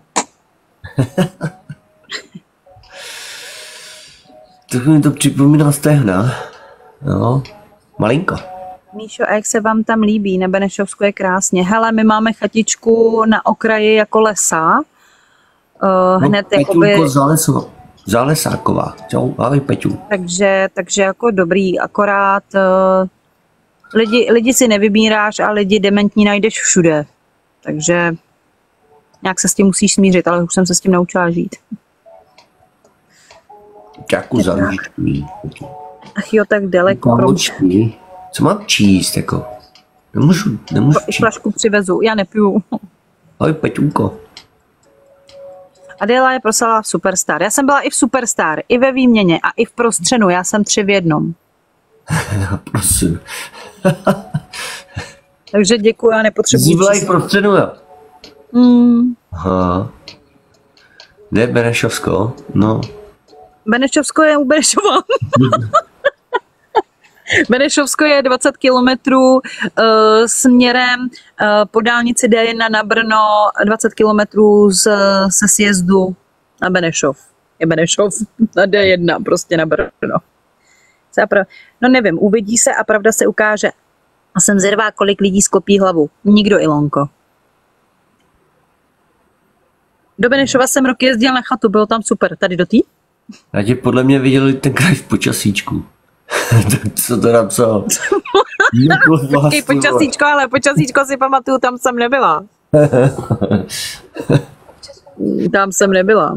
Tak mi to připomíná stehna. Jo, malinko. Míšo, a jak se vám tam líbí? Na Benešovsku je krásně. Hele, my máme chatičku na okraji jako lesa. Uh, hned no, jakoby... Záleso, Zálesáková. Čau, ahoj Peťu. Takže, takže jako dobrý, akorát uh, lidi, lidi si nevybíráš a lidi dementní najdeš všude. Takže nějak se s tím musíš smířit, ale už jsem se s tím naučila žít. Čaku zalíčky. Ach jo, tak daleko. Kamočky. Co mám číst, jako? Nemůžu, nemůžu číst. Flašku přivezu, já nepiju. Ahoj Peťunko. Adéla je prosala v Superstar. Já jsem byla i v Superstar, i ve výměně a i v prostřenu. Já jsem tři v jednom. Prosím. Takže děkuji, já nepotřebuji. Jsi byla i v prostřenu, jo? Hmm. Aha. Kde Benešovsko? No. Benešovsko je u Benešova. Benešovsko je dvacet kilometrů uh, směrem uh, po dálnici D jedna na Brno, dvacet kilometrů z, se sjezdu na Benešov. Je Benešov na D jedna, prostě na Brno. No nevím, uvidí se a pravda se ukáže. A jsem zvědavá, kolik lidí sklopí hlavu. Nikdo, Ilonko. Do Benešova jsem roky jezdil na chatu, bylo tam super. Tady do tý? Já tě podle mě viděli tenkrát v počasíčku. Co to napsal? Počkej, počasíčko, ale počasíčko si pamatuju, tam jsem nebyla. Tam jsem nebyla.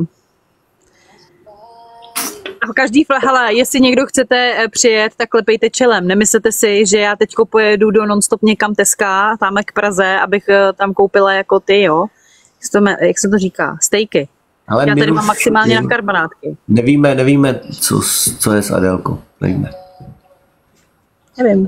A každý, hele, jestli někdo chcete přijet, tak klepejte čelem. Nemyslete si, že já teďko pojedu do nonstop někam Teska, tam k Praze, abych tam koupila jako ty, jo? Jak se to říká? Stejky. Ale já tady mám maximálně jen, na karbonátky. Nevíme, nevíme, co, co je s Adélkou. Nevíme. Nevím.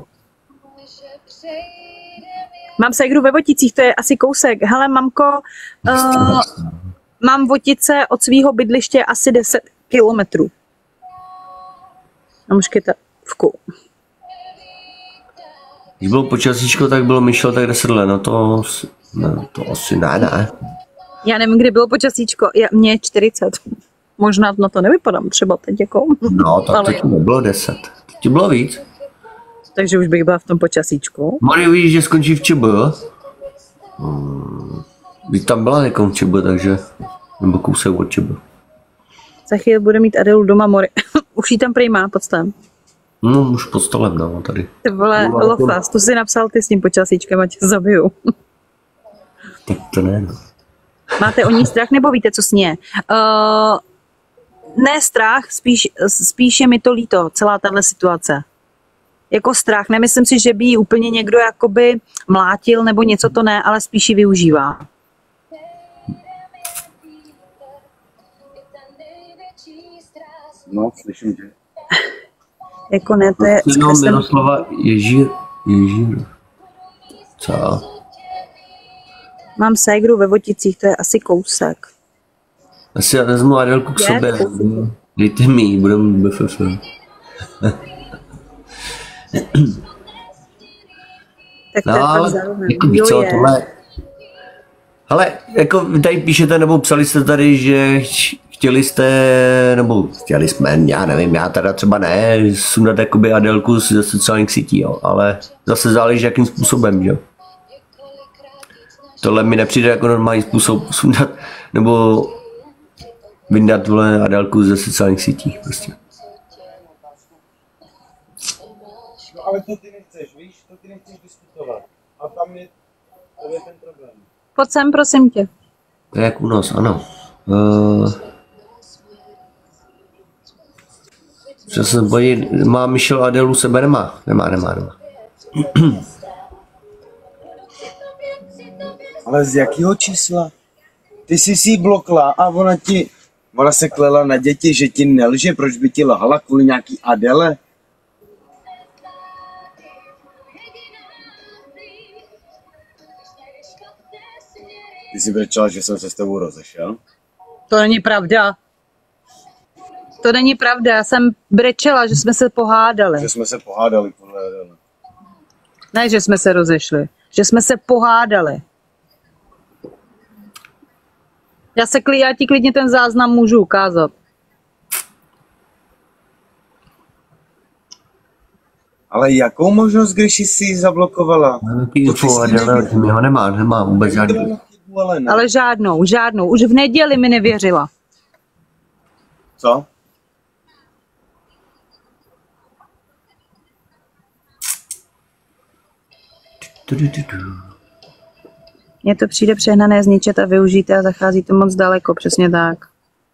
Mám ségru ve Voticích, to je asi kousek. Hele, mamko, uh, mám Votice od svého bydliště asi deset kilometrů. A muškyta vku. Když bylo počasíčko, tak bylo myšlo tak deset let, no to, no to asi ne, ne. Já nevím, kdy bylo počasíčko, já, mě je čtyřicet. Možná na to nevypadám třeba teď jako. No, tak ale... teď nebylo deset. Teď bylo víc. Takže už bych byla v tom počasíčku. Mario, víš, že skončí v ČB? Hmm. Víš, tam byla někom ČB, takže nebo kousek od ČB. Za chvíli bude mít Adelu doma Mori. Už jí tam prý má pod stolem. No, už pod stolem, no, tady. Ty vole, Lofas, tu si napsal ty s tím počasíčkem a tě zabiju. Tak to ne, no. Máte o ní strach, nebo víte, co s ní je? Uh, ne strach, spíš, spíš je mi to líto, celá tahle situace. Jako strach, nemyslím si, že by ji úplně někdo jakoby mlátil, nebo něco to ne, ale spíš ji využívá. No, slyším tě. Jako ne, to je... No, Miroslava Ježír, Ježír. Co? Mám ségru ve Voticích, to je asi kousek. Asi já vezmu Adélku k je? sobě. Dejte mi, budeme B F F. Tak to no, je ale jako víš co, tohle... Ale jako tady píšete, nebo psali jste tady, že chtěli jste, nebo chtěli jsme, já nevím, já teda třeba ne, sundat jakoby Adélku ze sociálních sítí, jo, ale zase záleží jakým způsobem, jo. Tohle mi nepřijde jako normální způsob sundat, nebo vyndat vole Adélku ze sociálních sítí, prostě. No ale to ty nechceš, víš, to ty nechceš diskutovat. A tam je, to je ten problém. Pojď sem, prosím tě. To je jak u nás, ano. Uh, že se bojí, má Michel Adélu sebe, nemá, nemá, nemá, nemá. Ale z jakého čísla? Ty jsi si blokla a ona ti, ona se klela na děti, že ti nelže, proč by ti lhala kvůli nějaký Adele? Ty jsi brečela, že jsem se s tebou rozešel? To není pravda. To není pravda, já jsem brečela, že jsme se pohádali. Že jsme se pohádali podle Adele. Ne, že jsme se rozešli, že jsme se pohádali. Já, se, já ti klidně ten záznam můžu ukázat. Ale jakou možnost, když jsi ji zablokovala? Ho nemá, nemá vůbec žádný. Ale žádnou, žádnou. Už v neděli mi nevěřila. Co? Mně to přijde přehnané zničet a využít a zachází to moc daleko, přesně tak.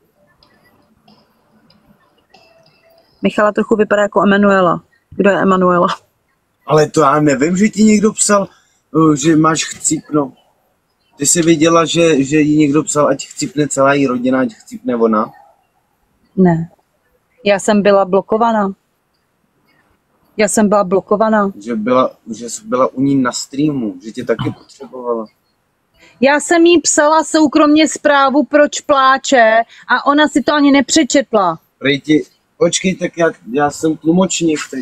Michala trochu vypadá jako Emanuela. Kdo je Emanuela? Ale to já nevím, že ti někdo psal, že máš chcípno. Ty jsi věděla, že, že jí někdo psal, ať chcípne celá její rodina, ať chcípne ona? Ne. Já jsem byla blokovaná. Já jsem byla blokovaná. Že byla, že jsi byla u ní na streamu, že tě taky potřebovala. Já jsem jí psala soukromně zprávu, proč pláče a ona si to ani nepřečetla. Prejti, počkej, tak já, já jsem tlumočník teď.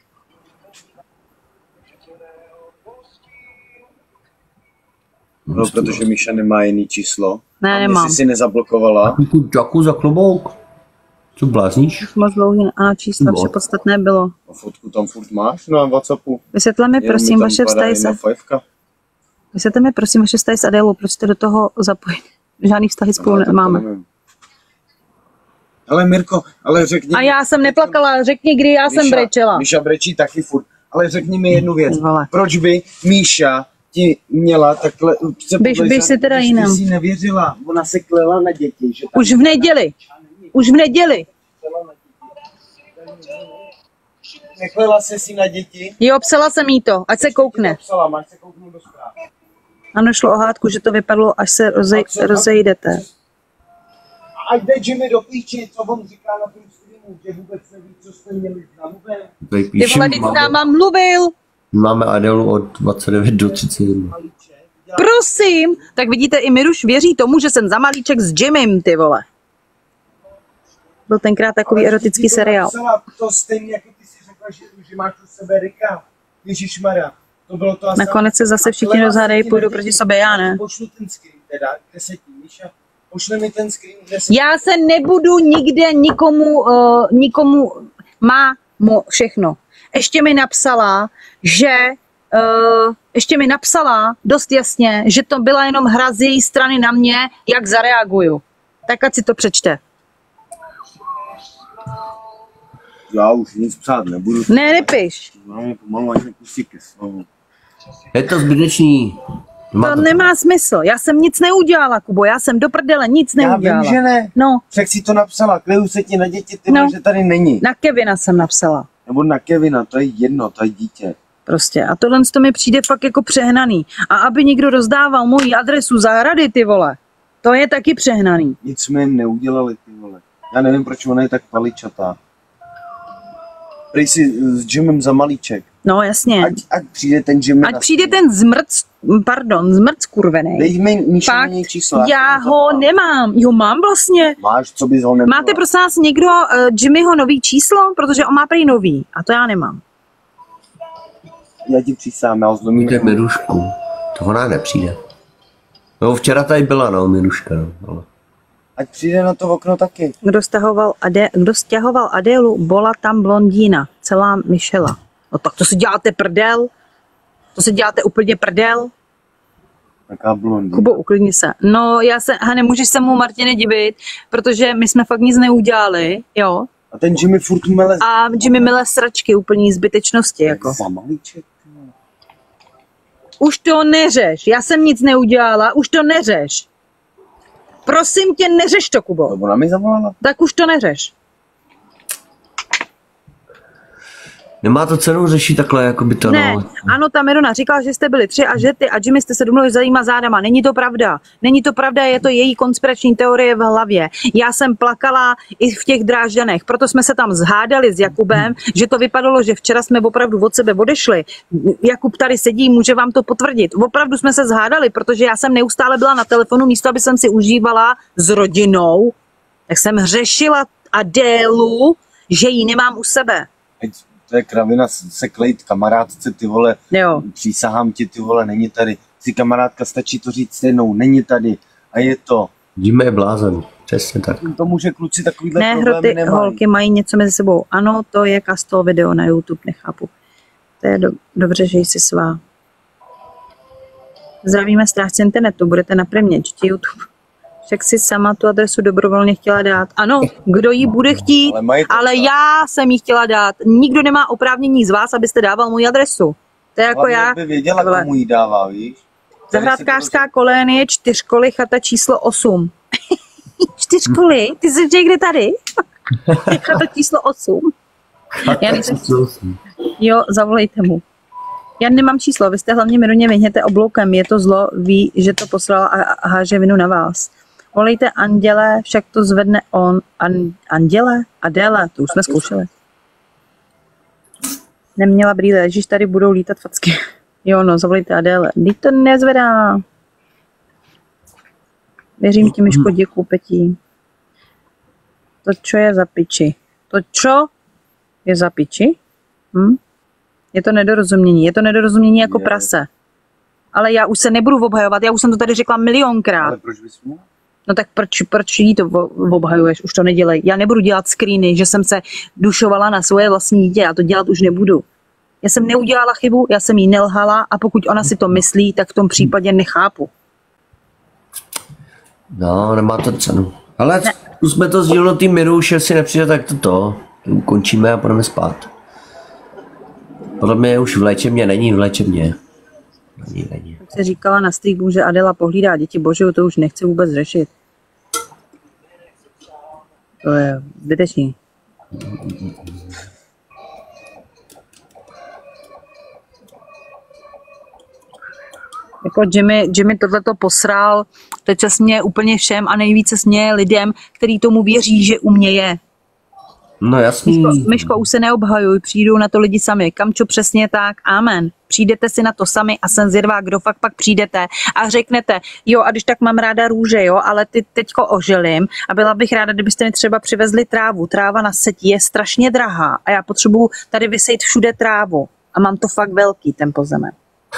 No, protože Míša nemá jiný číslo. Ne, nemám. Jestli si nezablokovala. Takovou Jacku za klobouk. Co blázníš? Moc dlouhý a čísla, vše podstatné bylo. A fotku tam furt máš na WhatsAppu? Vysvětle mi prosím vaše vztahy se... Vysvětle mi prosím vaše vztahy s Adélou, proč jste do toho zapojit? Žádný vztahy spolu nemáme. Ale Mirko, ale řekni... A já jsem neplakala, řekni, kdy já Míša, jsem brečela. Míša brečí taky furt. Ale řekni mi jednu věc. Vole. Proč by Míša ti měla takhle... Běž, běž si teda jinam. Ty jsi nevěřila, ona se klela na děti. Že Už v neděli. Už v neděli. Neklela se si na děti? Jo, psala jsem jí to, ať se koukne. Psala, máš se kouknout do zpráv. Ano, šlo o hádku, že to vypadlo, až se rozej, rozejdete. Ať jde Jimmy do píči, co on říká na tom streamu, že vůbec neví, co jste měli na mluvě. Ty vole, teď s náma mluvil. Máme Adelu od dvacet devět do třicet jedna. Prosím, tak vidíte, i Miruš věří tomu, že jsem za malíček s Jimmym, ty vole. Byl tenkrát takový ale erotický seriál. To stejně, jako ty si řekla, že, že máš u sebe Rika. Ježišmarja. To bylo to asi... Nakonec se zase všichni rozhádají, půjdu proti sobě, já ne. Pošlu ten screen teda, kde se tím, Míša. Pošle mi ten screen, kde se... Já se nebudu nikde nikomu, uh, nikomu má mo všechno. Ještě mi napsala, že... Uh, ještě mi napsala dost jasně, že to byla jenom hra z její strany na mě, jak zareaguju. Tak ať si to přečte. Já už nic psát nebudu. Ne, nepiš. No, mě pomalu až nepustí ke slovu. Je to zbytečný. To, to nemá smysl. Já jsem nic neudělala, Kubo. Já jsem do prdele nic neudělala. Já vím, že ne. No. Však si to napsala. Kleju se ti na děti, ty no. že tady není. Na Kevina jsem napsala. Nebo na Kevina, to je jedno, to je dítě. Prostě. A tohle to mi přijde fakt jako přehnaný. A aby někdo rozdával moji adresu za rady, ty vole, to je taky přehnaný. Nic jsme jim neudělali, ty vole. Já nevím, proč ona je tak paličatá. Prej si s Jimem za malíček. No jasně. Ať, ať přijde ten Jim. Ať přijde ten zmrc, pardon, zmrc kurvenej. Dej mi Míša číslo. Já ho zapal. nemám. Jo, mám vlastně. Máš, co bys ho neměla. Máte prosím vás někdo uh, Jimmyho nový číslo? Protože on má prý nový. A to já nemám. Já ti přísám, já ho zlomím. Jde Mirušku. To ona nepřijde. No včera tady byla, no, Miruška, no. Ale... Ať přijde na to okno taky. Kdo stahoval Adé, kdo stěhoval Adélu, byla tam blondýna, celá Michela. No tak to si děláte prdel? To si děláte úplně prdel? Taká blondýna. Kubo, uklidni se. No já se, ha, nemůžeš se mu, Martine, divit, protože my jsme fakt nic neudělali, jo. A ten Jimmy furt mele... A Jimmy mele sračky, úplný zbytečnosti, jako. Za malíček. Už to neřeš, já jsem nic neudělala, už to neřeš. Prosím tě, neřeš to, Kubo. To ona mi zavolala. Tak už to neřeš. Nemá to cenu řešit takhle, jako by to, ne, no. Ano, ta Mirona říkala, že jste byli tři a že ty a Jimmy jste se domluvili za jíma zádama. Není to pravda. Není to pravda, je to její konspirační teorie v hlavě. Já jsem plakala i v těch Drážďanech, proto jsme se tam zhádali s Jakubem, že to vypadalo, že včera jsme opravdu od sebe odešli. Jakub tady sedí, může vám to potvrdit. Opravdu jsme se zhádali, protože já jsem neustále byla na telefonu, místo aby jsem si užívala s rodinou, tak jsem řešila Adélu, že ji nemám u sebe. Ať to je kravina se klejt kamarádce, ty vole, Jo. přísahám ti, ty vole, není tady. Si kamarádka stačí to říct jednou, není tady a je to. Jimmy je blázen, přesně tak. To může kluci takovýhle Ne, problémy hroty, nemají. holky mají něco mezi sebou. Ano, to je Kastol video na YouTube, nechápu. To je do, dobře, že jsi svá. Zdravíme strážce internetu, budete na Primě, čti YouTube. Však si sama tu adresu dobrovolně chtěla dát. Ano, kdo ji bude chtít, Ale mají to ale tak. já jsem ji chtěla dát. Nikdo nemá oprávnění z vás, abyste dával moji adresu. To je jako Hlavně, já. aby věděla, Takhle. komu jí dává, víš? Zahrádkářská kolénie, čtyřkoly, chata číslo osm. Čtyřkoly? Ty jsi někde tady? Chata číslo osm. Já nejsem... Jo, zavolejte mu. Já nemám číslo, vy jste hlavně mi do něj vyhněte obloukem, je to zlo, ví, že to poslal a, a háže vinu na vás. Volejte Anděle, však to zvedne on. An, Anděle? Adéle, to už jsme zkoušeli. Neměla brýle, ježiš, tady budou lítat facky. Jo, no, zavolejte Adéle. Teď to nezvedá. Věřím ti, Myško, děkuju, Petí. To čo je za piči? To čo je za piči? Hm? Je to nedorozumění. Je to nedorozumění jako Je. prase. Ale já už se nebudu obhajovat, já už jsem to tady řekla milionkrát. Ale proč bys měl? No tak proč, proč jí to o- obhajuješ? Už to nedělej. Já nebudu dělat screeny, že jsem se dušovala na svoje vlastní dítě, já to dělat už nebudu. Já jsem neudělala chybu, já jsem jí nelhala a pokud ona si to myslí, tak v tom případě nechápu. No, nemá to cenu. Ale zkusme to sdílet do tým miru, už si nepřijde, tak to to. Ukončíme a půjdeme spát. Podle mě už v léčebně není, v léčebně. Není, není. Jak se říkala na streamu, že Adela pohlídá děti, bože, to už nechci vůbec řešit. To je zbytečný. Jako Jimmy, Jimmy tohleto posral, teď se směje úplně všem a nejvíce směje lidem, který tomu věří, že u mě je. No jasný. Myško, Myško, už se neobhajuj, přijdou na to lidi sami. Kamčo, přesně tak, amen. Přijdete si na to sami a jsem zvědavá, kdo fakt pak přijdete a řeknete, jo, a když tak mám ráda růže, jo, ale ty teďko oželím a byla bych ráda, kdybyste mi třeba přivezli trávu. Tráva na setí je strašně drahá a já potřebuju tady vysejt všude trávu a mám to fakt velký, ten pozemek.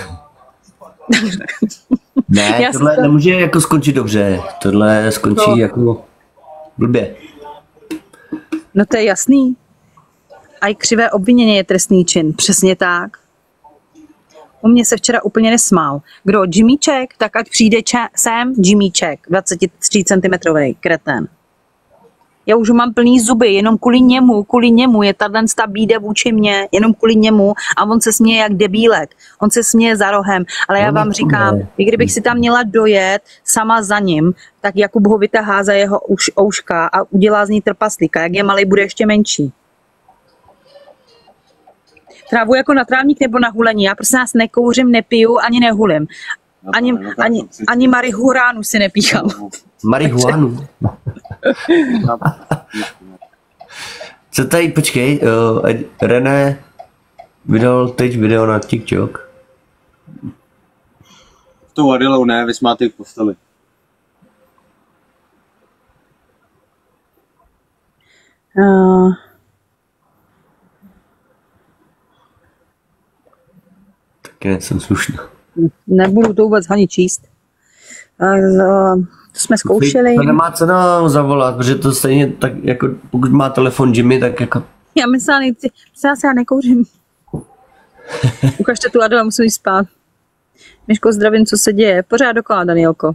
Ne, Já si tohle to- nemůže jako skončit dobře. Tohle skončí To- jako blbě. No to je jasný. A i křivé obvinění je trestný čin, přesně tak. U mě se včera úplně nesmál. Kdo Jimmyček, tak ať přijde če- sem Jimmyček, dvacet tři centimetrů kretén. Já už mám plný zuby, jenom kvůli němu, kvůli němu je tato bída vůči mně, jenom kvůli němu a on se směje jak debílek. On se směje za rohem, ale já No, vám ne. říkám, i kdybych si tam měla dojet sama za ním, tak Jakub ho vytahá za jeho už ouška a udělá z ní trpaslíka. Jak je malej, bude ještě menší. Trávu jako na trávník nebo na hulení. Já prostě nás nekouřím, nepiju, ani nehulím. No, Ani, no, tak ani, to chci- ani marihuánu si nepíchám. Marihuanu. Co tady, počkej, uh, René vydal teď video na TikTok. S tou Adilou ne, vy máte v posteli. Uh, Taky nejsem slušná. nebudu to vůbec ani číst. Uh, to jsme zkoušeli. To nemá cenu zavolat, protože to stejně tak, jako pokud má telefon Jimmy, tak jako Já myslela, nejci, myslela se, já nekouřím. Ukažte tu Adela, musím jít spát. Myško, zdravím, co se děje. Pořád dokola, Danielko.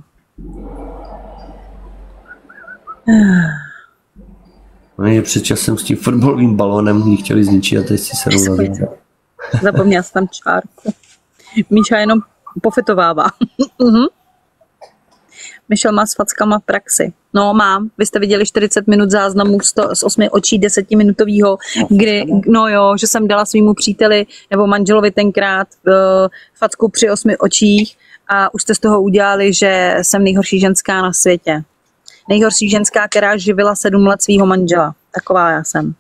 oni před časem s tím fotbalovým balónem ji chtěli zničit a teď si se rovnali. Zapomněla jsem tam čárku. Míša jenom pofetovává. Mhm. Michel má s fackama praxi. No, mám. Vy jste viděli čtyřicet minut záznamu sto, z osmi očí desetiminutovýho, kdy, no jo, že jsem dala svýmu příteli nebo manželovi tenkrát uh, facku při osmi očích a už jste z toho udělali, že jsem nejhorší ženská na světě. Nejhorší ženská, která živila sedm let svýho manžela. Taková já jsem.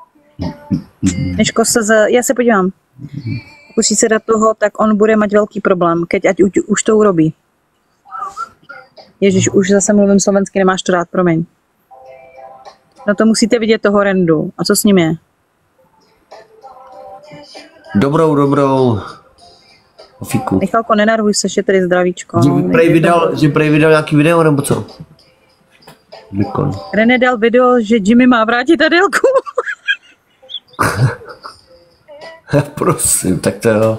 Nežko se z... Já se podívám. Pokud se do toho, tak on bude mít velký problém, keď ať už, už to urobí. Ježíš, už zase mluvím slovensky, nemáš to rád, promiň. No to musíte vidět toho Rendu. A co s ním je? Dobrou, dobrou. Ofíku. Michalko, nenarvuj se, že tady zdravíčko. Že prej vydal, že prej vydal nějaký video, nebo co? Nikon. René dal video, že Jimmy má vrátit Adélku. Prosím, tak to jo.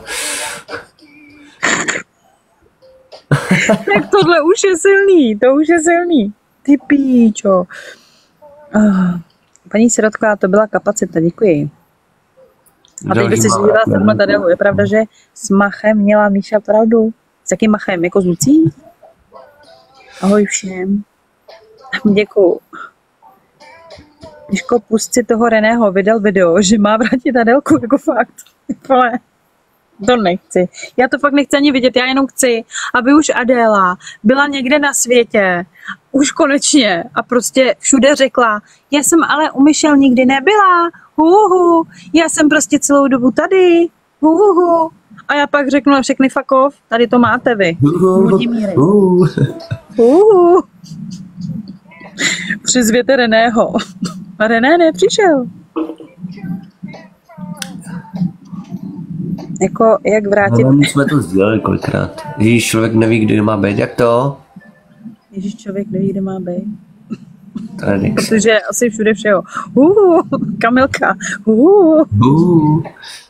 Tak tohle už je silný, to už je silný. Ty píčo. Ah, paní Sirotková, to byla kapacita, děkuji. A teď by se živila sama tady. Je pravda, že s Machem měla Míša pravdu. S jakým Machem? Jako s Lucí? Ahoj všem. Děkuju. Miško, pust si toho Reného, vydal video, že má vrátit Adélku, jako fakt. Ale to nechci. Já to fakt nechci ani vidět, já jenom chci, aby už Adéla byla někde na světě, už konečně a prostě všude řekla, já jsem ale u Michelle nikdy nebyla, huhu, já jsem prostě celou dobu tady, huhu. A já pak řeknu na všechny fuck off, tady to máte vy. Vladimíry. Huhu. Přizvěte Reného. A René nepřišel. Jako, jak vrátit... No, my jsme to sdělali kolikrát. Ježíš, člověk neví, kdy má být. Jak to? Ježíš, člověk neví, kde má být. Tady. Protože asi všude všeho. Uhu, Kamilka. Uhu. Uh.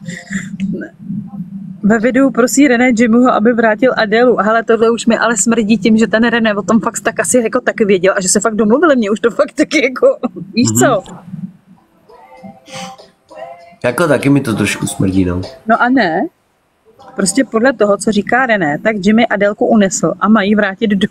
Ve videu prosí René Jimmyho, aby vrátil Adélu. Hele, tohle už mi ale smrdí tím, že ten René o tom fakt tak asi jako taky věděl a že se fakt domluvili, mě už to fakt taky jako, víš co? Jako taky mi to trošku smrdí, no. No a ne, prostě podle toho, co říká René, tak Jimmy Adélku unesl a mají vrátit do...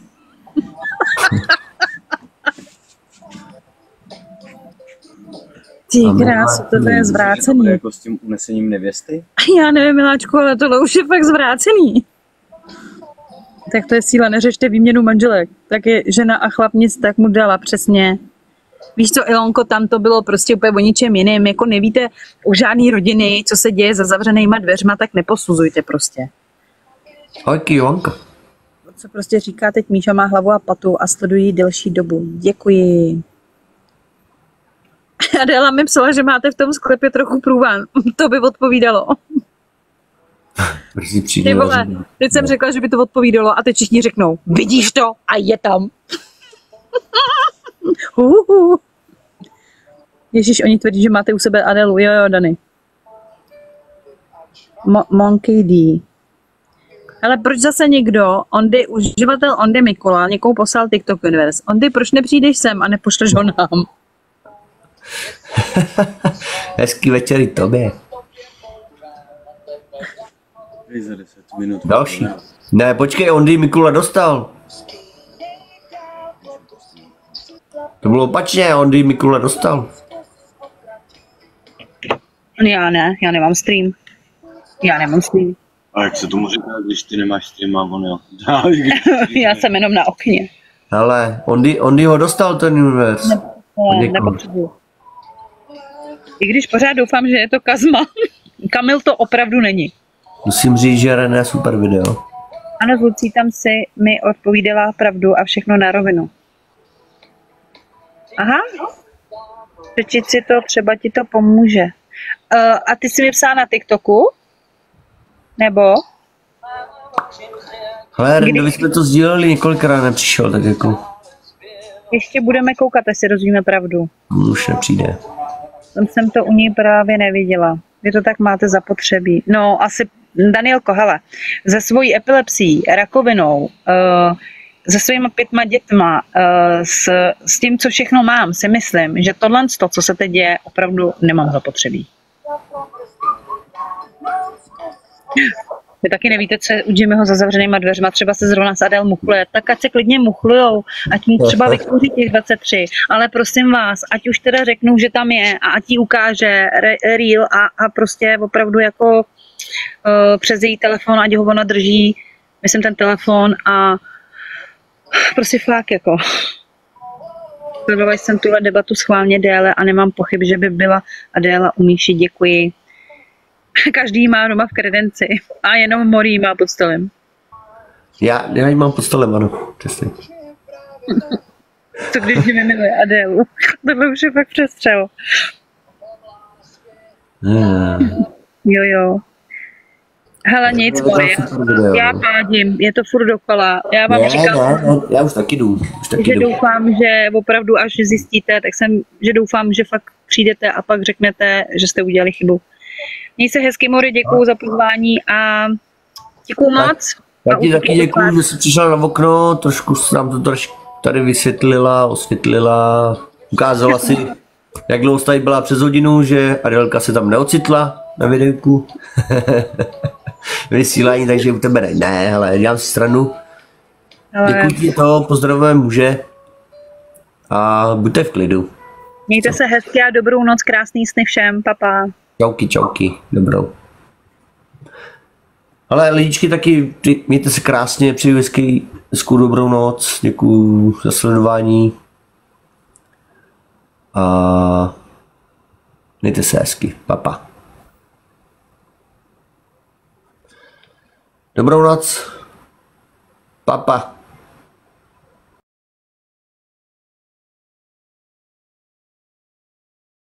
Ty krásu, tohle je zvrácený. Jako s tím unesením nevěsty? Já nevím, miláčku, ale tohle už je fakt zvrácený. Tak to je síla, neřešte výměnu manželek. Tak je žena a chlap nic, tak mu dala přesně. Víš co, Ilonko, tam to bylo prostě úplně o ničem jiném. Jako nevíte u žádný rodiny, co se děje za zavřenýma dveřma, tak neposuzujte prostě. Hojky, Ilonko. Co prostě říká, teď Míša má hlavu a patu a sledují delší dobu. Děkuji. Adéla mi psala, že máte v tom sklepě trochu průvan. To by odpovídalo. Ty vole, teď jsem řekla, že by to odpovídalo a teď všichni řeknou, vidíš to a je tam. Uhu. Ježíš, oni tvrdí, že máte u sebe Adélu. Jo, jo, Dany. Mo- Monkey D. Ale proč zase někdo, Ondy, uživatel Ondy Mikola, někomu poslal TikTok Universe. Ondy, proč nepřijdeš sem a nepošleš ho nám? Hezký večer i tobě. Za deset minut. Další. Ne, počkej, Ondy Mikula dostal. To bylo opačně, Ondy Mikula dostal. Já ne, já nemám stream. Já nemám stream. A jak se tomu říká, když ty nemáš stream a on jo? Já jsem jenom na okně. Hele, Ondy, Ondy ho dostal ten univerz. Ne, ne, nepotřebuji. I když pořád doufám, že je to Kazma. Kamil to opravdu není. Musím říct, že René je super video. Ano, s Lucí tam si mi odpovídala pravdu a všechno na rovinu. Aha. Přečít si to, třeba ti to pomůže. Uh, a ty jsi mi psala na TikToku? Nebo? Hele, Rendovi jsme to sdíleli několikrát, nepřišel, tak jako... Ještě budeme koukat, až si rozvíme pravdu. Už nepřijde. Tam jsem to u ní právě neviděla. Vy to tak máte zapotřebí. No, asi, Danielko, hele, ze svojí epilepsií, rakovinou, uh, se svýma pětma dětma, uh, s, s tím, co všechno mám, si myslím, že tohle, co se teď děje, opravdu nemám zapotřebí. Vy taky nevíte, co je u Jimmyho za zavřenýma dveřma, třeba se zrovna s Adel muchluje, tak ať se klidně muchlujou, ať mu třeba vykouří těch dvacet tři, ale prosím vás, ať už teda řeknou, že tam je a ať jí ukáže re, real a, a prostě opravdu jako uh, přes její telefon, ať ho ona drží, myslím ten telefon a prostě fakt jako. Sledovala jsem tuhle debatu schválně déle a nemám pochyb, že by byla Adéla u Míši, děkuji. Každý má doma v kredenci a jenom Morí má pod stolem. Já, já ji mám pod stolem, ano, přesně. Co když Jimmy miluje Adélu? Tohle už je fakt přestřel. Hmm. Jo, jo. Hele, nic, To je já, super video, já no. pádím, je to furt dokola. Já vám Ne, říkám, ne, ne, já už taky jdu. Už taky že jdu. doufám, že opravdu až zjistíte, tak jsem, že doufám, že fakt přijdete a pak řeknete, že jste udělali chybu. Měj se hezky, Mori, děkuju za pozvání a děkuju moc. Já A ti taky určitě děkuju, že jsi přišla na okno, trošku jsi nám to trošku tady vysvětlila, osvětlila, ukázala si, jak dlouho jsi tady byla přes hodinu, že Adélka se tam neocitla na videjku. Vysílání, takže u tebe ne, ne, ale dělám si stranu. Ale Děkuji ti to, pozdravujeme muže a buďte v klidu. mějte se hezky a dobrou noc, krásný sny všem, papa. Čauky, čauky, dobrou. Ale lidičky taky, ty, mějte se krásně, přeji hezky, hezkou dobrou noc, děkuju za sledování. A mějte se hezky, papa. Dobrou noc, papa.